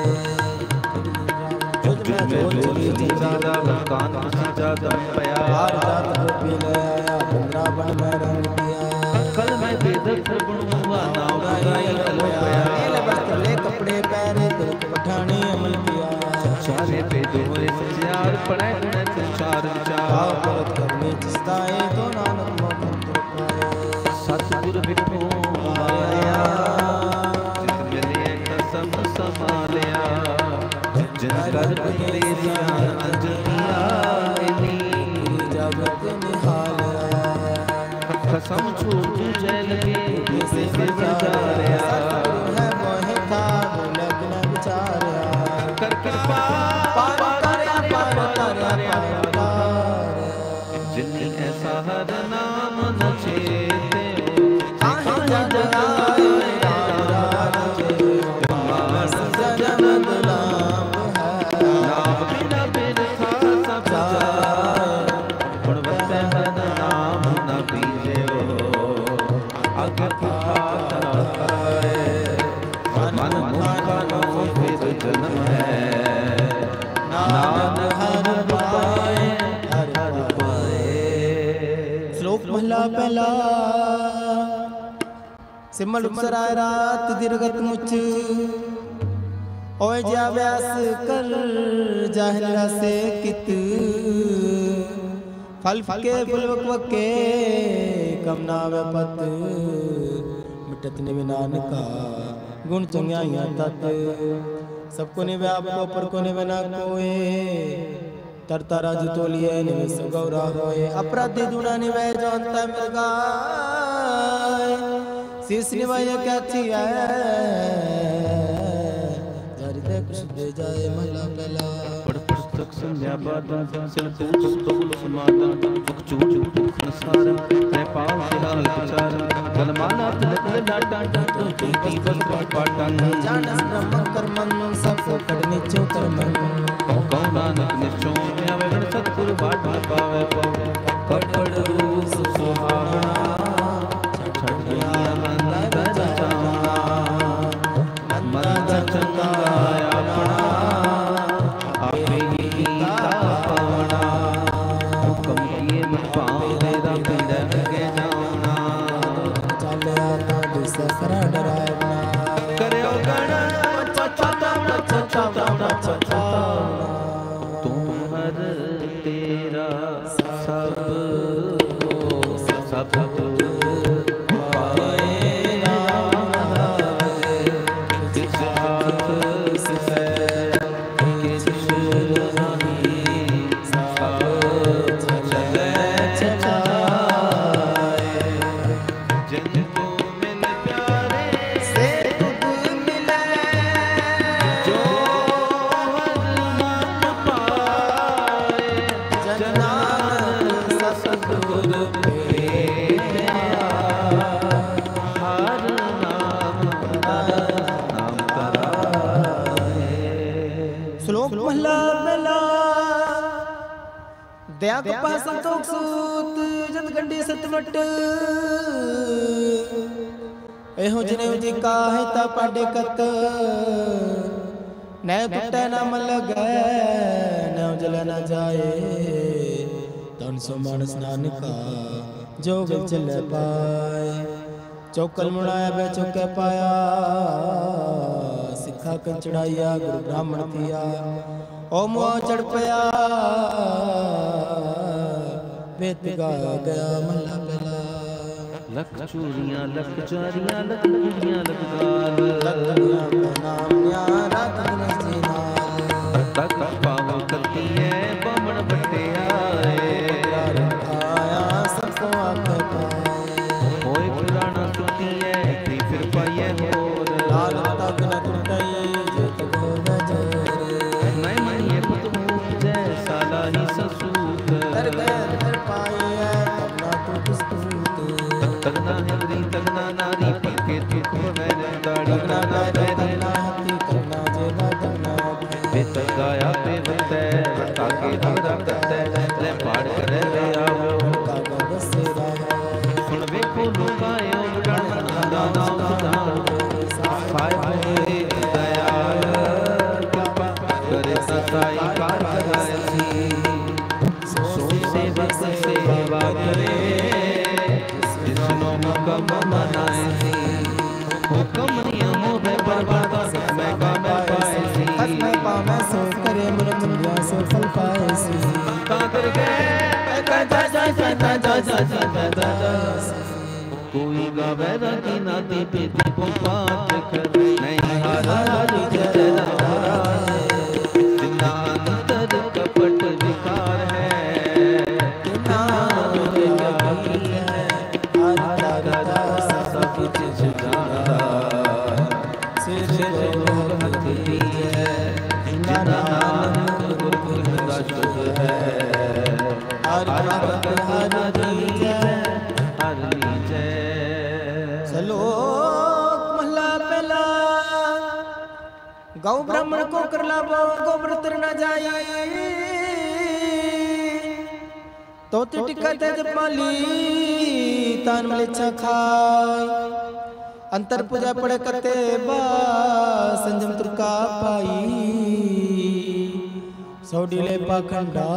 कान ज्यादा पया पी गया पंद्रह बन में रंग दिया कल मैं बेदख बनूंगा नाव ले कपड़े पहने तो पठानी अमल किया चारे पे दोरे सजार पड़े न चार विचार परत करने जिसताए तो नानक मोहन सतगुर बिठो माया जित मिले कसम समालिया जिन कर बंदे ध्यान अंजलिया जगत निहालिया कसम छूट जय लगे से विचारिया है मोहे था लगन विचारिया कर कृपा जिन ऐसा हर नाम न चेते नाम बिना बिन था सब गुणवंत हर नाम न पीजे अग मन मुख नो फिर जन्म है। नानक हर पाए हर पाए। श्लोक महला पहला। सिमल उपसराय रात दीर्घत मुच ओए जा व्यास कर जाहरा से कित फल के फुलवक के कमना व्यापत मिटत निविनान का गुण चंग्याइयां तत सबको निवे आपको पर को निवे ना कोए तरता राजू तोलिए निवे सुगौरा होए अपराधी दुना निवे जो अंत मृगा शीश निवाय क्या थिया जारिते कुछ दे जाए महला पहला। पढ़ पुस्तक संध्या बादन सिल पूछ बबुल समादन मुख चूट संसारम है पाव सिहाल विचारम गलमाला तिलक लाटा तुमती बल पाटन जानस ब्रह्म कर्मन सबको कटनी चो कर्मन कौ नानक निश्चो न्यावे गण सतगुरु बाट पावे कटड़ू सुहावना तेरा सब सब दया कृपा संतोष सूत जत गंडी सतवट एहो जने जी का है ता पाडे कत न टूटे न मल गए न जल न जाए तन सो मानस नानका जो चल पाए चौकल मुड़ाया बे चौके पाया सिखा कं चढ़ाइया गुरु ब्राह्मण थिया ओ मुआ चढ़ पया वेत गा गया महला पहला। लख चूरियां लख चारियां लख लुड़ियां लख गाल लखनिया का नाम न्यारा तन जीनाल तक पाव करती है बमण बट्टे आए आया सबको आंख पाए होए पुराना सुनती है फिर पाए होर लाल तक न टूटई जो तक हो नजर मैं मनिए पुतमू जैसा लाही ससूत कर गए कर पाए तब ना तू किस्तूत तगना है री तगना नारी पलके दुख मैंने दाढ़ी तगना गाय तगना हाथी तगना जेगा तगना बेतर गाया पे बते ताके धरा करते ले पाड़ करे ले आओ कागा बसेरा सुन वेखो लोकायो उड़न दा नाम सुधार पाए होए दयाल कृपा करे सताई कार कराए सी सो सेवक सेवा करे जिसनो मुकम मनाए सी हुक्म नियमों में बर्बाद मैं काम पाए सी हसमे पावे सो करे मन मुंडिया सो फल पाए सी कादर कोई गावे रखी नाती पीती को पात कर नहीं हारा जिन्ना अंतर कपट विकार है सब कुछ सुधारा सिर है नानक गुरु का शुभ है महला पहला गौ ब्राह्मण को कर लाभो गोब्रतर न जाए तो टिका ते जमाली तान मलेच्छा खाए अंतर पूजा पड़े कते बा संजम तुरका पाई सौडीले पाखंडा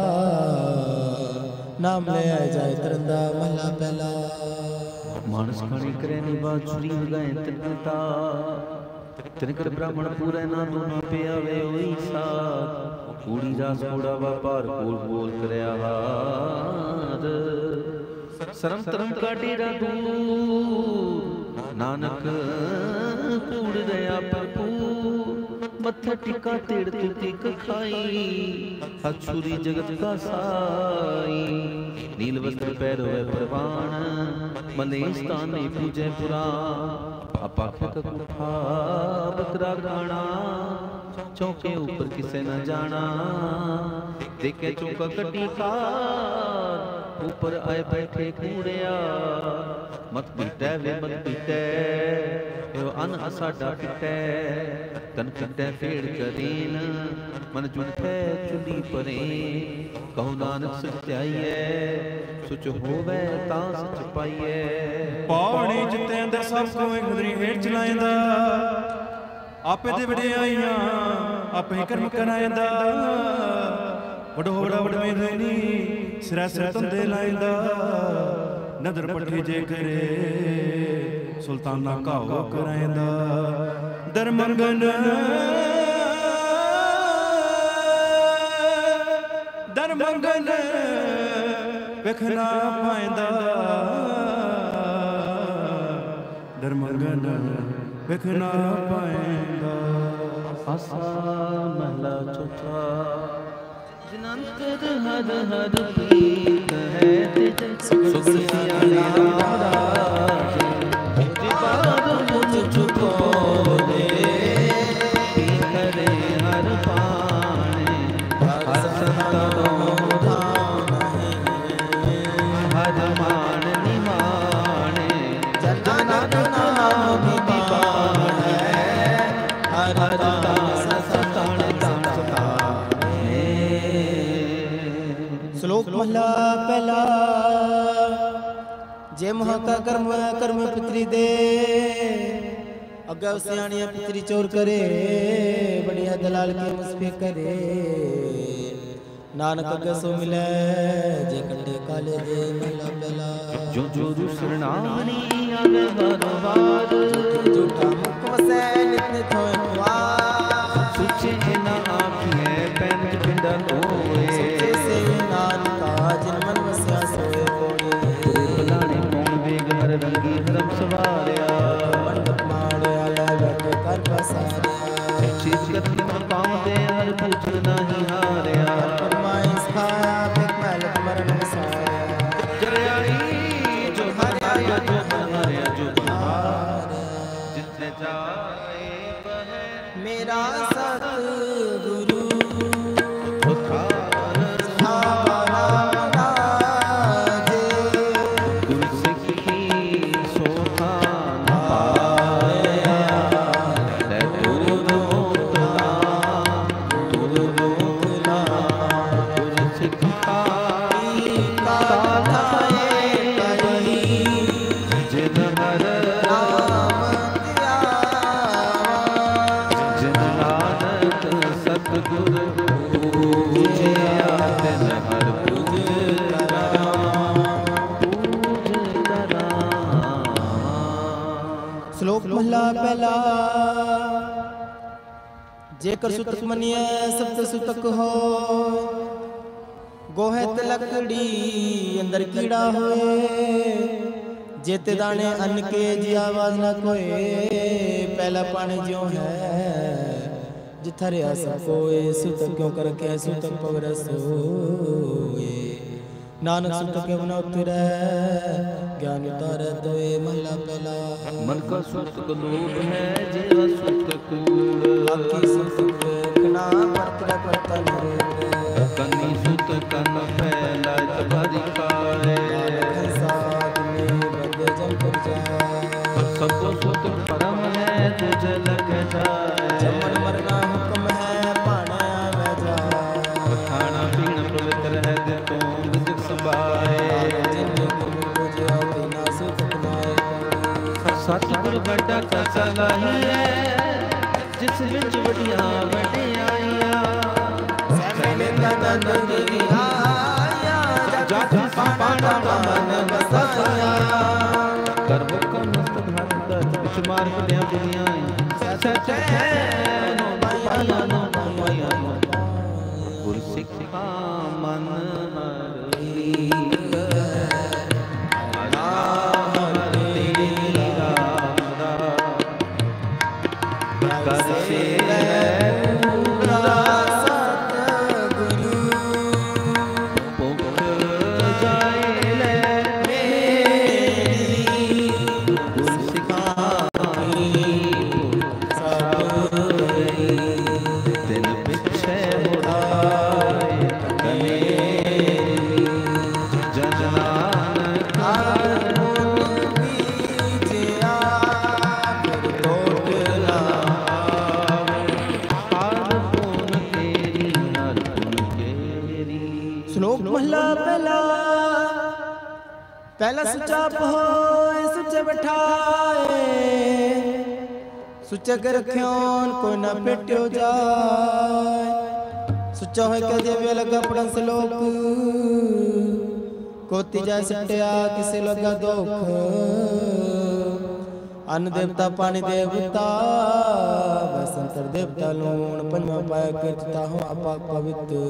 नाम ले जाए तरंदा महला पहला मानस खानी करे निभा छुरी लगाए तिरता तिनकर ब्राह्मण पूरे ना दोनों पे आवे ओई साथ कूड़ी रास कूड़ा व्यापार बोल बोल करया हार शर्म तरम का डेरा दूर नानक कूड़ रया भरपूर मत्था टिका तेड़ तिक खाई हथ छुरी जगत का साई नील वस्त्र पैर होवे परवान मने स्थान में पूजे पुराण अपाख कूठा बकरा खाना चौके ऊपर किसे न जाना देखे चौका कटी कार ऊपर आए बैठे कूड़िया मत पीटे वे मत पीटे यो अन असाडा पीटे तन कटे फेड़ करीन मन जुटे चुली परे कहो नानक सच्चाई है सुच होवे ता सच पाइए पावनी जिते अंदर सब को एक खदरी हेठ चलाएंदा आपे ते वडियाईयां आपे कर्म कराएंदा वडो वड़ा वड मेनी सिरा सिर तंदे लाएंदा नदर पट्टी जे करे सुल्ताना काओ कराएंदा दरमंगन दरमंगन वेखना पाएंदा दरमंगन वेखना पाएंदा आसा महला चौथा जिनंतर हर हर प्रीत है सुगड़ सियाने राम राज दीवार मुझ चुको दे करे हर पाने हर संतनों हर मान निमाने जनन नाम दीवान है हर तान सतान तान सताने। श्लोक महला पहला जे महा का कर्म कर्म पितरी दे अगे सियाणिया पितरी चोर करे बढ़िया दलाल के मुस्फे करे नानक अगे सो मिले जे कंडे काले दे महला पहला जो जो शरणानी आवे बार झूठा मुख वसे नित्य थोए पुआर सुचे ना आखिए पैंट पिंडा होए सुचे से नानका जिन मन वसिया सोए कोड़ी बुलाने कौन वेग हर रंगी हरम सवारिया मंडप माड़िया ले बैठे कर बसारिया चीज कथी मन पाਉਂਦੇ हर पूछ नहीं हारिया फरमाई खाया बिक महल मरण सारिया जरियाई जो हरिया जो हरिया जो बहार जितने जाए बहे मेरा सतगुरु श्लोक महला पहला जेकर सुतक मनिए सत्य सुतक हो गोहे लकड़ी अंदर कीड़ा होए जेते दाने अन्न के जी आवाज ना कोए पहला पानी ज्यों है जिथरे सब कोए सुतक क्यों कर के सुतक पगर सोए नानक सुतक के बना उतरे ज्ञान उतारे दोए महला पहला मन का सुतक लोभ है जीवा सुतक कूड़ आखी सुतक कना परतरा परतन कनी सुत कन फैला तबारी काए साथ में बद जल पर जाए सबको सुत परम है तुझ लग जाए जमन मरना हुक्म है पाना में जाए खाना पीना पवित्र है दे तो गुजर संभाए जिन गुरु पूजो बिना सुख नाए सतगुरु ਵੱਡਾ ਕਸਲਾ ਹੈ ਜਿਸ ਵਿੱਚ ਵੱਡੀਆਂ ਵਡਿਆਈਆਂ ਸਹਿਲੇ ਤਨ ਦੀ ਆਇਆ ਜਗ ਪਾਣਾ ਮਨ ਵਸਾਇਆ ਕਰਮ ਕਮ ਸਧਾਰਤਾ ਵਿੱਚ ਮਾਰ ਵੱਡਿਆਂ ਦੁਨੀਆਂ ਸੱਚ ਹੈ ਨੋ ਮਾਇਆ ਨੋ ਮਾਇਆ ਗੁਰ ਸਿੱਖਾ ਮਨ ਹਰੀ पहला सुचा होए सुचे बैठाए सुचे के रख्योन कोई ना पेट्यो जाए सुचा होए के देवे लगा पड़न सलोक कोती जाए सट्या किसे लगा दुख अन्न देवता पानी देवता बसंतर देवता लूण पंजवा पाया करता हूँ अपाक पवित्र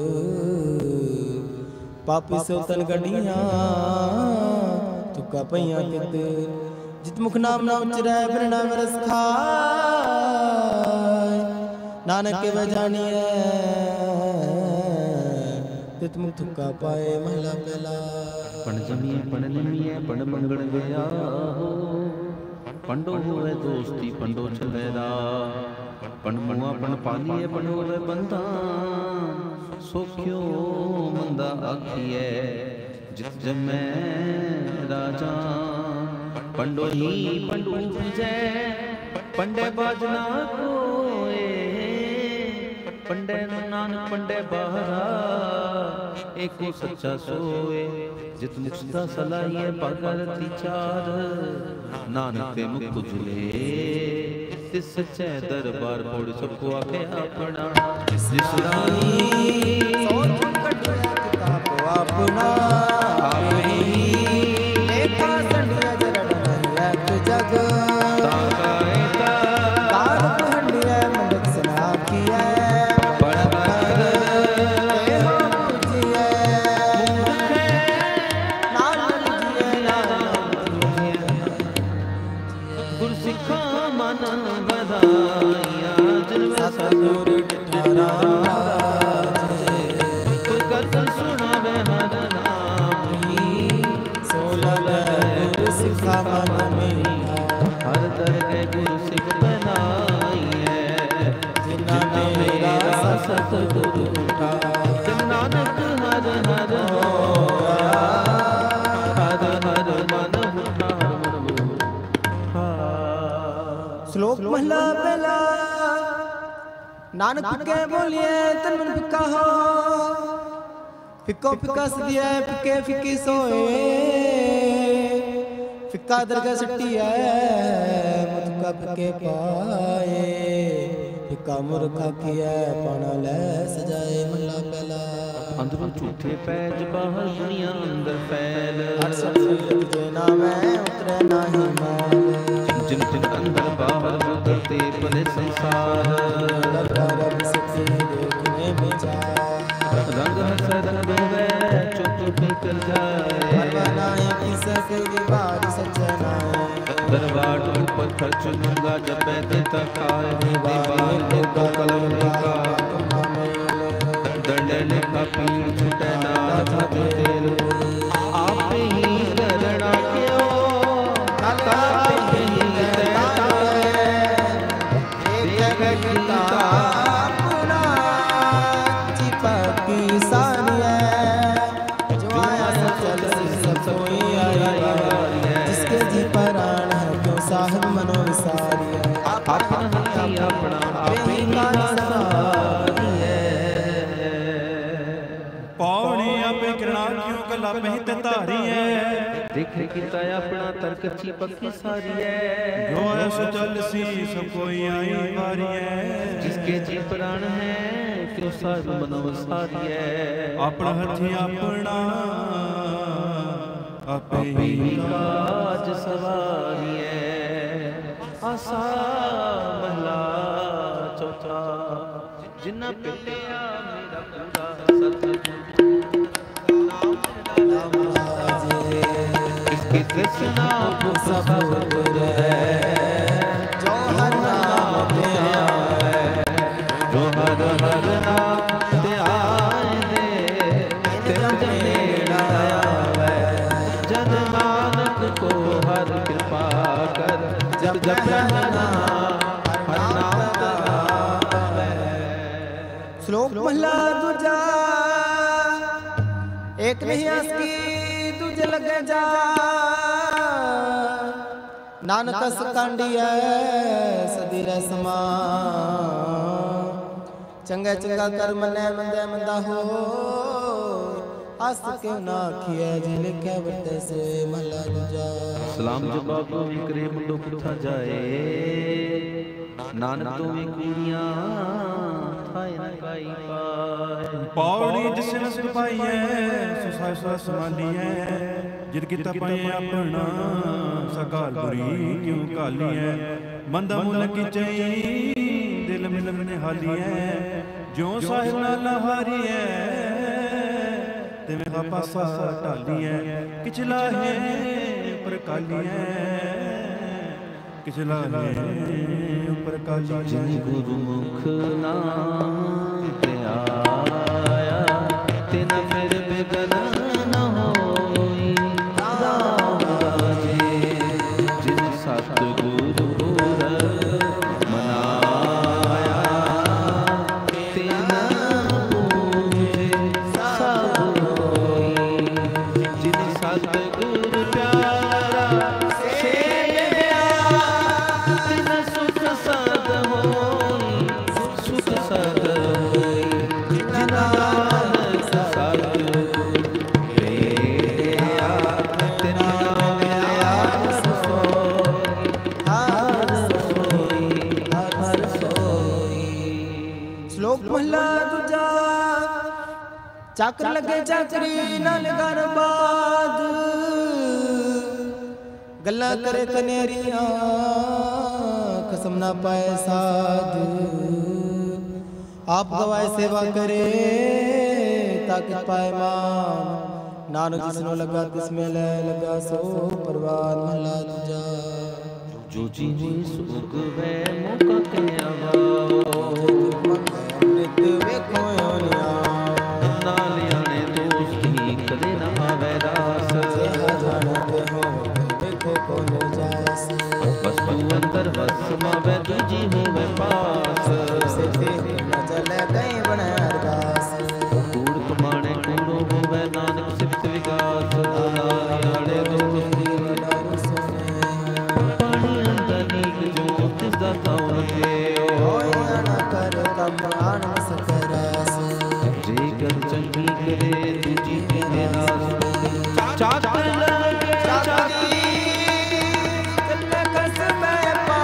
पापी से उतन गड़ियां तुका पैया कित जित मुख नाम ना उचरै बिरना रस खाय नानक के बजानिए तित मुख तुका पाए महला पहला पण जमिए पण निमिए पण मंगण गया हो पंडो होए दोस्ती पंडो चलेदा पण मुआ पण पालिए पण होए बंदा सोख्यो मंदा आखिए जित जमै राजा पंडो ही पंडू जय पंडे बाजना कोए पंडे नानक पंडे बहरा एको सच्चा सोए जित मुक्ता सलाहिए पगर तीचार नानक ते मुख उजले तिस सच्चे दरबार पोड़ सबको आखे अपना जिस रानी अपना लेखा संडिया जरण एक जग ताकायता तार हंडिया मंडक सना किया बड़कर ए हो जिए मुख नाल जिए गुर सिखा मन बधाइया जिन सतगुरु ठारा हर दरगह गुरु सिख बनाई है जिन्ना ने मेरा सतगुरु उठा जब नानक हर हर होया हर हर मन उठा श्लोक महला पहला नानक के बोलिए तन मन फिक्का हो फिक्को फिक्का सदिया फिक्के फिक्की सोए फिक्का दरगाह सट्टी है मुझका फिक्के पाए फिक्का मुर्खा किया पाना ले सजाए मल्ला पहला अंदरों झूठे पैज बाहर दुनिया अंदर फैल जेना मैं उतरे नाही माल जिन जिन अंदर बाहर उतरते भले संसार रब सच्ची देखने में जा रंग हसरन डूबे चुप चुप कर जाए परवानाए किसे की बात सजना दरबार ऊपर खर्च मंगा जब बैठे तकाए दीवार को तो कलम लिखा दंड लिखा पीड़ छुटे नाथ तेल आप ही करना क्यों आप ही देता एक गीता अपना चिपकी सानिया जो आया सब चल सब कोई आया जिसके जी प्राण है क्यों साहिब मनो विसारिया अपना अपना आप ही ਕਲਾ ਪਹੀਂ ਤੇ ਧਾਰੀ ਹੈ। ਦੇਖ ਕੀਤਾ ਆਪਣਾ ਤਰਕ ਅੱਛੀ ਪੱਕੀ ਸਾਰੀ ਹੈ। ਜੋ ਐਸ ਚੱਲ ਸੀ ਸਭ ਕੋਈ ਆਈ ਵਾਰੀ ਹੈ। ਜਿਸਕੇ ਜੀ ਪ੍ਰਾਣ ਹੈ ਕਿਉ ਸਾਹਿਬ ਮਨੋ ਸਾਰੀ ਹੈ। ਆਪਣਾ ਹੱਥੀ ਆਪਣਾ ਆਪੇ ਹੀ ਕਾਜ ਸਵਾਰੀ ਹੈ। ਆਸਾ ਮਹਲਾ ਚੌਥਾ। ਜਿਨ੍ਹਾਂ ਪਿੱਲਿਆ ਮੇਰਾ ਪੂਰਾ ਸਤਿਗੁਰੂ ਨਾਮ ਰਾਜੇ। ਇਸਕੀ ਤ੍ਰਿਸ਼ਨਾ ਸਭ ਗੁਰ ਹੈ। ਜੋ ਹਰ ਨਾਮ ਤੇ ਆਵੇ, ਜੋ ਹਰ ਹਰ ਨਾਮ ਤੇ ਆਏ ਤੇ ਨੇੜਾ ਆਵੇ। ਜਨ ਨਾਨਕ ਕੋ ਹਰ ਕਿਰਪਾ ਕਰ। ਜਪ ਜਪ ਨਾਮ ਹਰ ਨਾਮ श्लोक महला दूजा। एक नहीं आसकी दूजे लगे जा। नानक अस कांडिया सदी रै समा। चंगा चंगा कर मनै मंदे मंदा हो। अस क्यों ना आखिए जे लिखे वरते से महला दूजा। सलाम जवाब करे मुंडो किथा जाए। नानक तो में कूड़ियां पौड़ी जिस रस पाई है सो साय सो समाली है। जिद किता पाए अपना सगाल बुरी क्यों काली है। मंदा मुल की चई दिल मिलन ने हाली है। जो साहिब ना लहारी है तिवें हा पासा ढाली है। किचला है पर काली है किचला है पर काली। जिन गुरुमुख नाम ते आया तिन फिर बिगन न होई राजे। जिन सतगुरु मनाया तिन पूजे सब होई। जिन सतगुरु प्यारा से सुख सद होई। सुख सद होई। नानक सतगुरु प्रेया तिन मिलया सोई। हर सोई हर सोई। श्लोक महला दूजा। चाकर लगे चाकरी नाल घर बाद। गल्ला करे कनेरिया कसम ना पाए साध। आप गवाए सेवा करे ताकत पाए मान। नानक जिसनो लगा तिसमें ले लगा सो परवान महला दूजा। जो जीवी सुख वे मौका के आवाओ। अमृत वेखो नाल आने दोस्ती कदे न आवे रास। जानते हो देखो कौन जास। वस्तु अंतर वस मावे दूजी होवे पास। से न चले कहीं बने अरदास। कूड़ कमाने कूड़ो होवे नानक सिफत विकास। नाले दोस्ती दारू सोने पानी अंदर नीक जो तिसदा ताउन के होय न कर कम आन सकरास। जे कर चंगी करे दूजी पीने नास। चाकर लगे चाकी चले कसमे पा।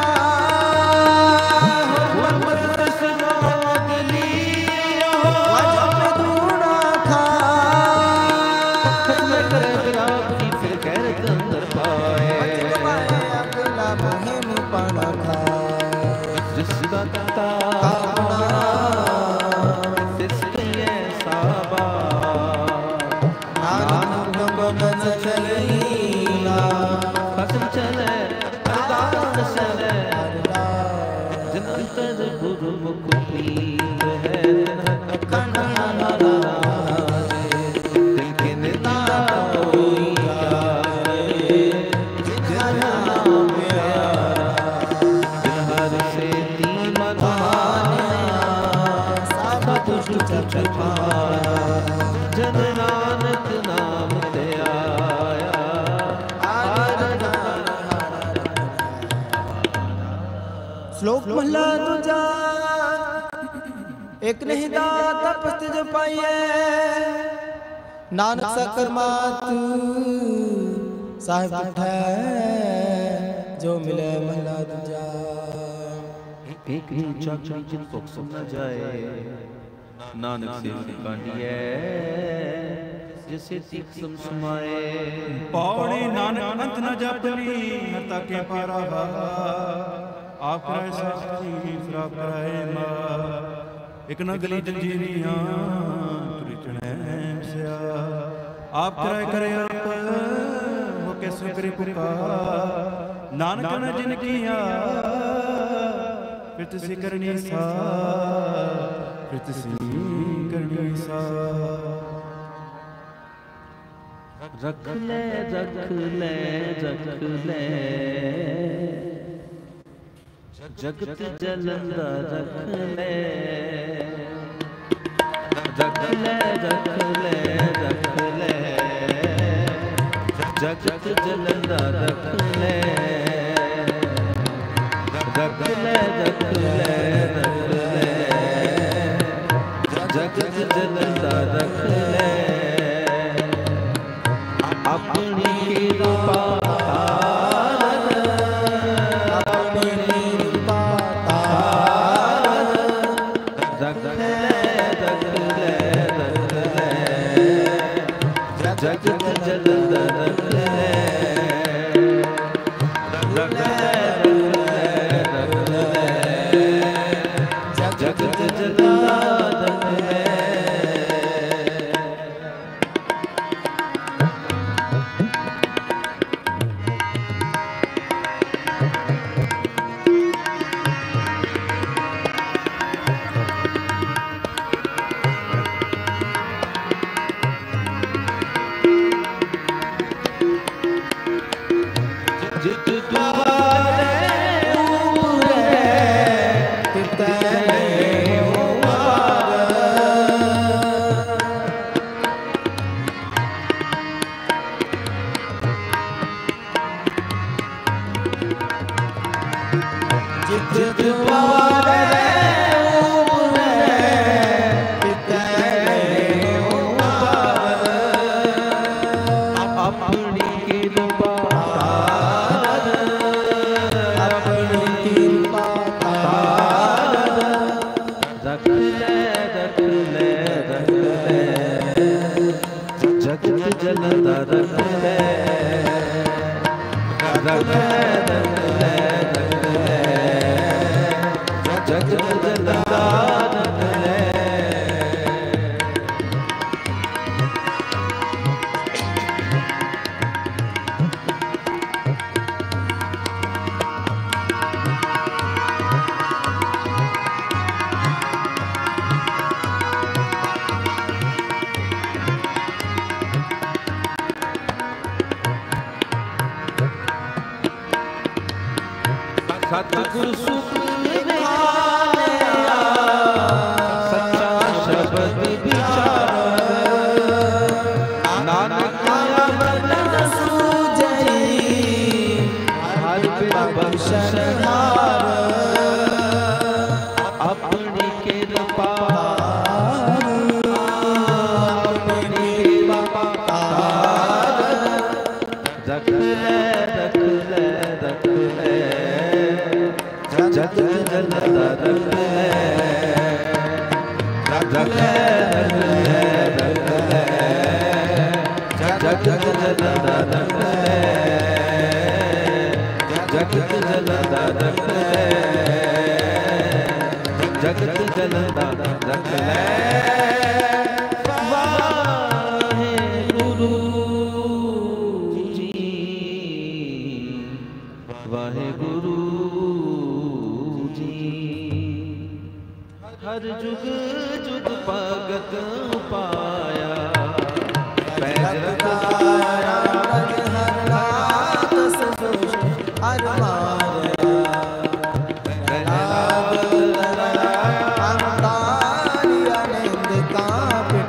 हुर्मत तस्मा गली वजब दूना खा। खत्म कर ग्राफ की फिर गैरत अंदर पाए। पाए अगला मुहिम पाना खा। जिसका ता तिसके ऐसा बा। नानक बन चलईला। खत्म चले अरदास चले। जिन अंतर गुरुमुख प्रीत है तिन कन्हैया राजे। तिन के निदा होई आए। जिन नाम प्यारा जिन हर से ती मन मानिया। सब दुष्ट चपाया। जन नानक नाम ते आया। श्लोक महला दूजा। एक नहीं दाता पस्त जो पाइए। नानक साकर मात साहिब उठै जो मिले महला दूजा। एक ही चाचा जिनको सुन न जाए नानक से कांडिए जिसे तीख समसमाए। पौड़ी नानक अंत न जपनी हता के पारा आप कराए साथी फिर कराए मां। एक न गली जंजीरियां तुरी चढ़े मिसया आप कराए करे आप वो कैसे करे पुकार। नानक न जिन किया फिर तुसी करनी सा फिर तुसी करनी सा। रख ले रख ले रख ले जगत जलंदा रख ले रख ले रख ले रख ले जगत जलंदा रख ले रख ले रख ले रख ले जगत जलंदा रख ले। अपनी कृपा जगत जलंदा रख ले रख ले रख ले जगत जलंदा रख ले। सतगुरु सुख निधानिया सच्चा शब्द विचार नानक अमृत सूझई हर बिन बख्शहार। अपनी कृपा अपनी कृपा रख ले रख ले रख ले जगत जलंदा रख ले रख ले रख ले जगत जलंदा रख ले जगत जलंदा रख ले जगत जलंदा रख ले। वाहेगुरु जी वाहेगुरु हर जुग जुग भगत पाया पैज लगाया हर रात संतुष्ट हर माया आनंद का पिठ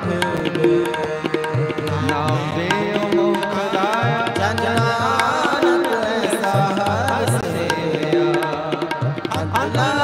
नाम दे मुख गाया जन नानक ऐसा हंसया अल्लाह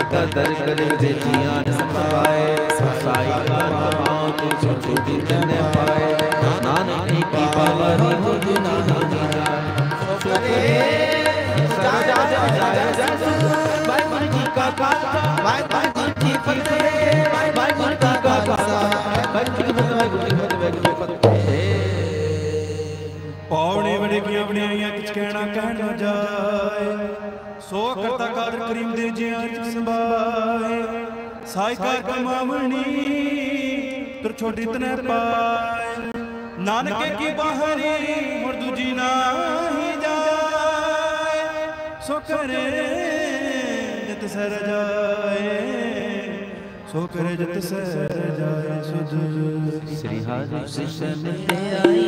कदर करे जे जियां सपाए साई का मां तू छोटी तने पाए नानक की बाबा हो जिना जीजा सो करे जा वाहिगुरु जी का खालसा वाहिगुरु जी की फतेह वाहिगुरु जी का खालसा वाहिगुरु जी की फतेह। पौने बड़े की बड़ियाइयां किछ कहना कहन न जाए सो करता कादर करीम दे जियां संभाए साईकार कमावनी तुर छोटी तने पाए नानक की बाहरी मुड़ दूजी नाही जाए सो करे जत सर जाए सो करे जत सर जाए सुध श्री हरि कृष्ण ते आई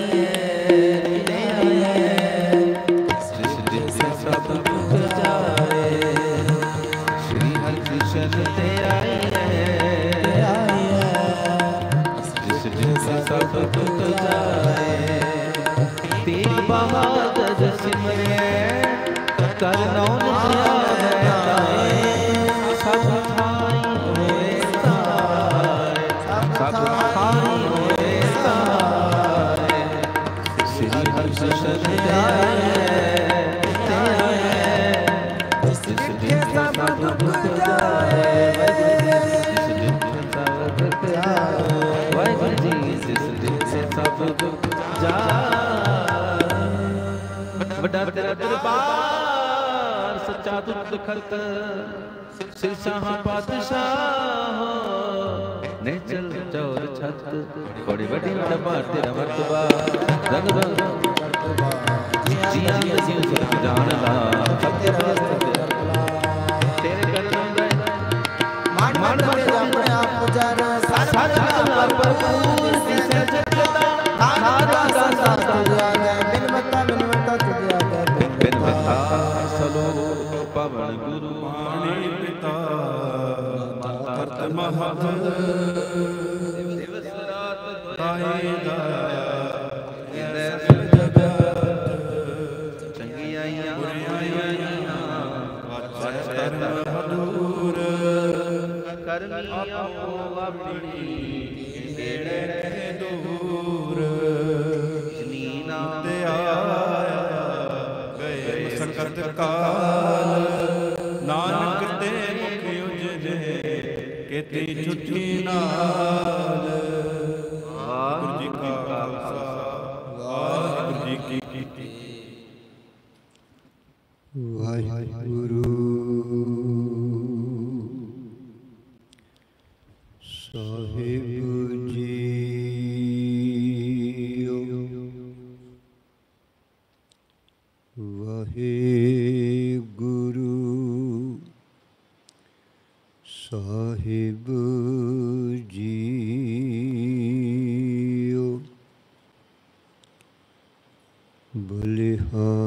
है सृष्टि से सब दुख जाए श्री हरि कृष्ण ते आई है सृष्टि से सब दुख जाए तेरी बहादुर सिमरे करनौ जाए सब खाई होए साए सब खाई होए साए श्री हरि कृष्ण ते आए सृष्टि सब दुख जाए वाहिगुरु जी सृष्टि से सब दुख जाए वड्डा तेरा दरबार सच्चा दुख खत सिर शाह पातशाह ने चल चौर छत बड़ी बड़ी दरबार तेरा मर्तबा रंग रंग जिया जिया सब जान ला सब तेरा तेरे करम दे मान मान बड़े अपने आप जान सारा पर से जगता सारा का साथ जागे बिन मता तुझे आगे बिन मता सलो पवन गुरु पाणी पिता करत महत दिवस रात ताई दाया जगत चंगियाइयां बुराइयां वचन मधुर करनिया अपनी नेड़े दूर जनीना ते आया गए संकट काल नानक ते मुख उजले केती छुट्टी नाल वाहिगुरु जी का खालसा वाहिगुरु जी की फतेह। वाहिगुरु साहिब जी वाहिगुरु साहिब जी बलिहारी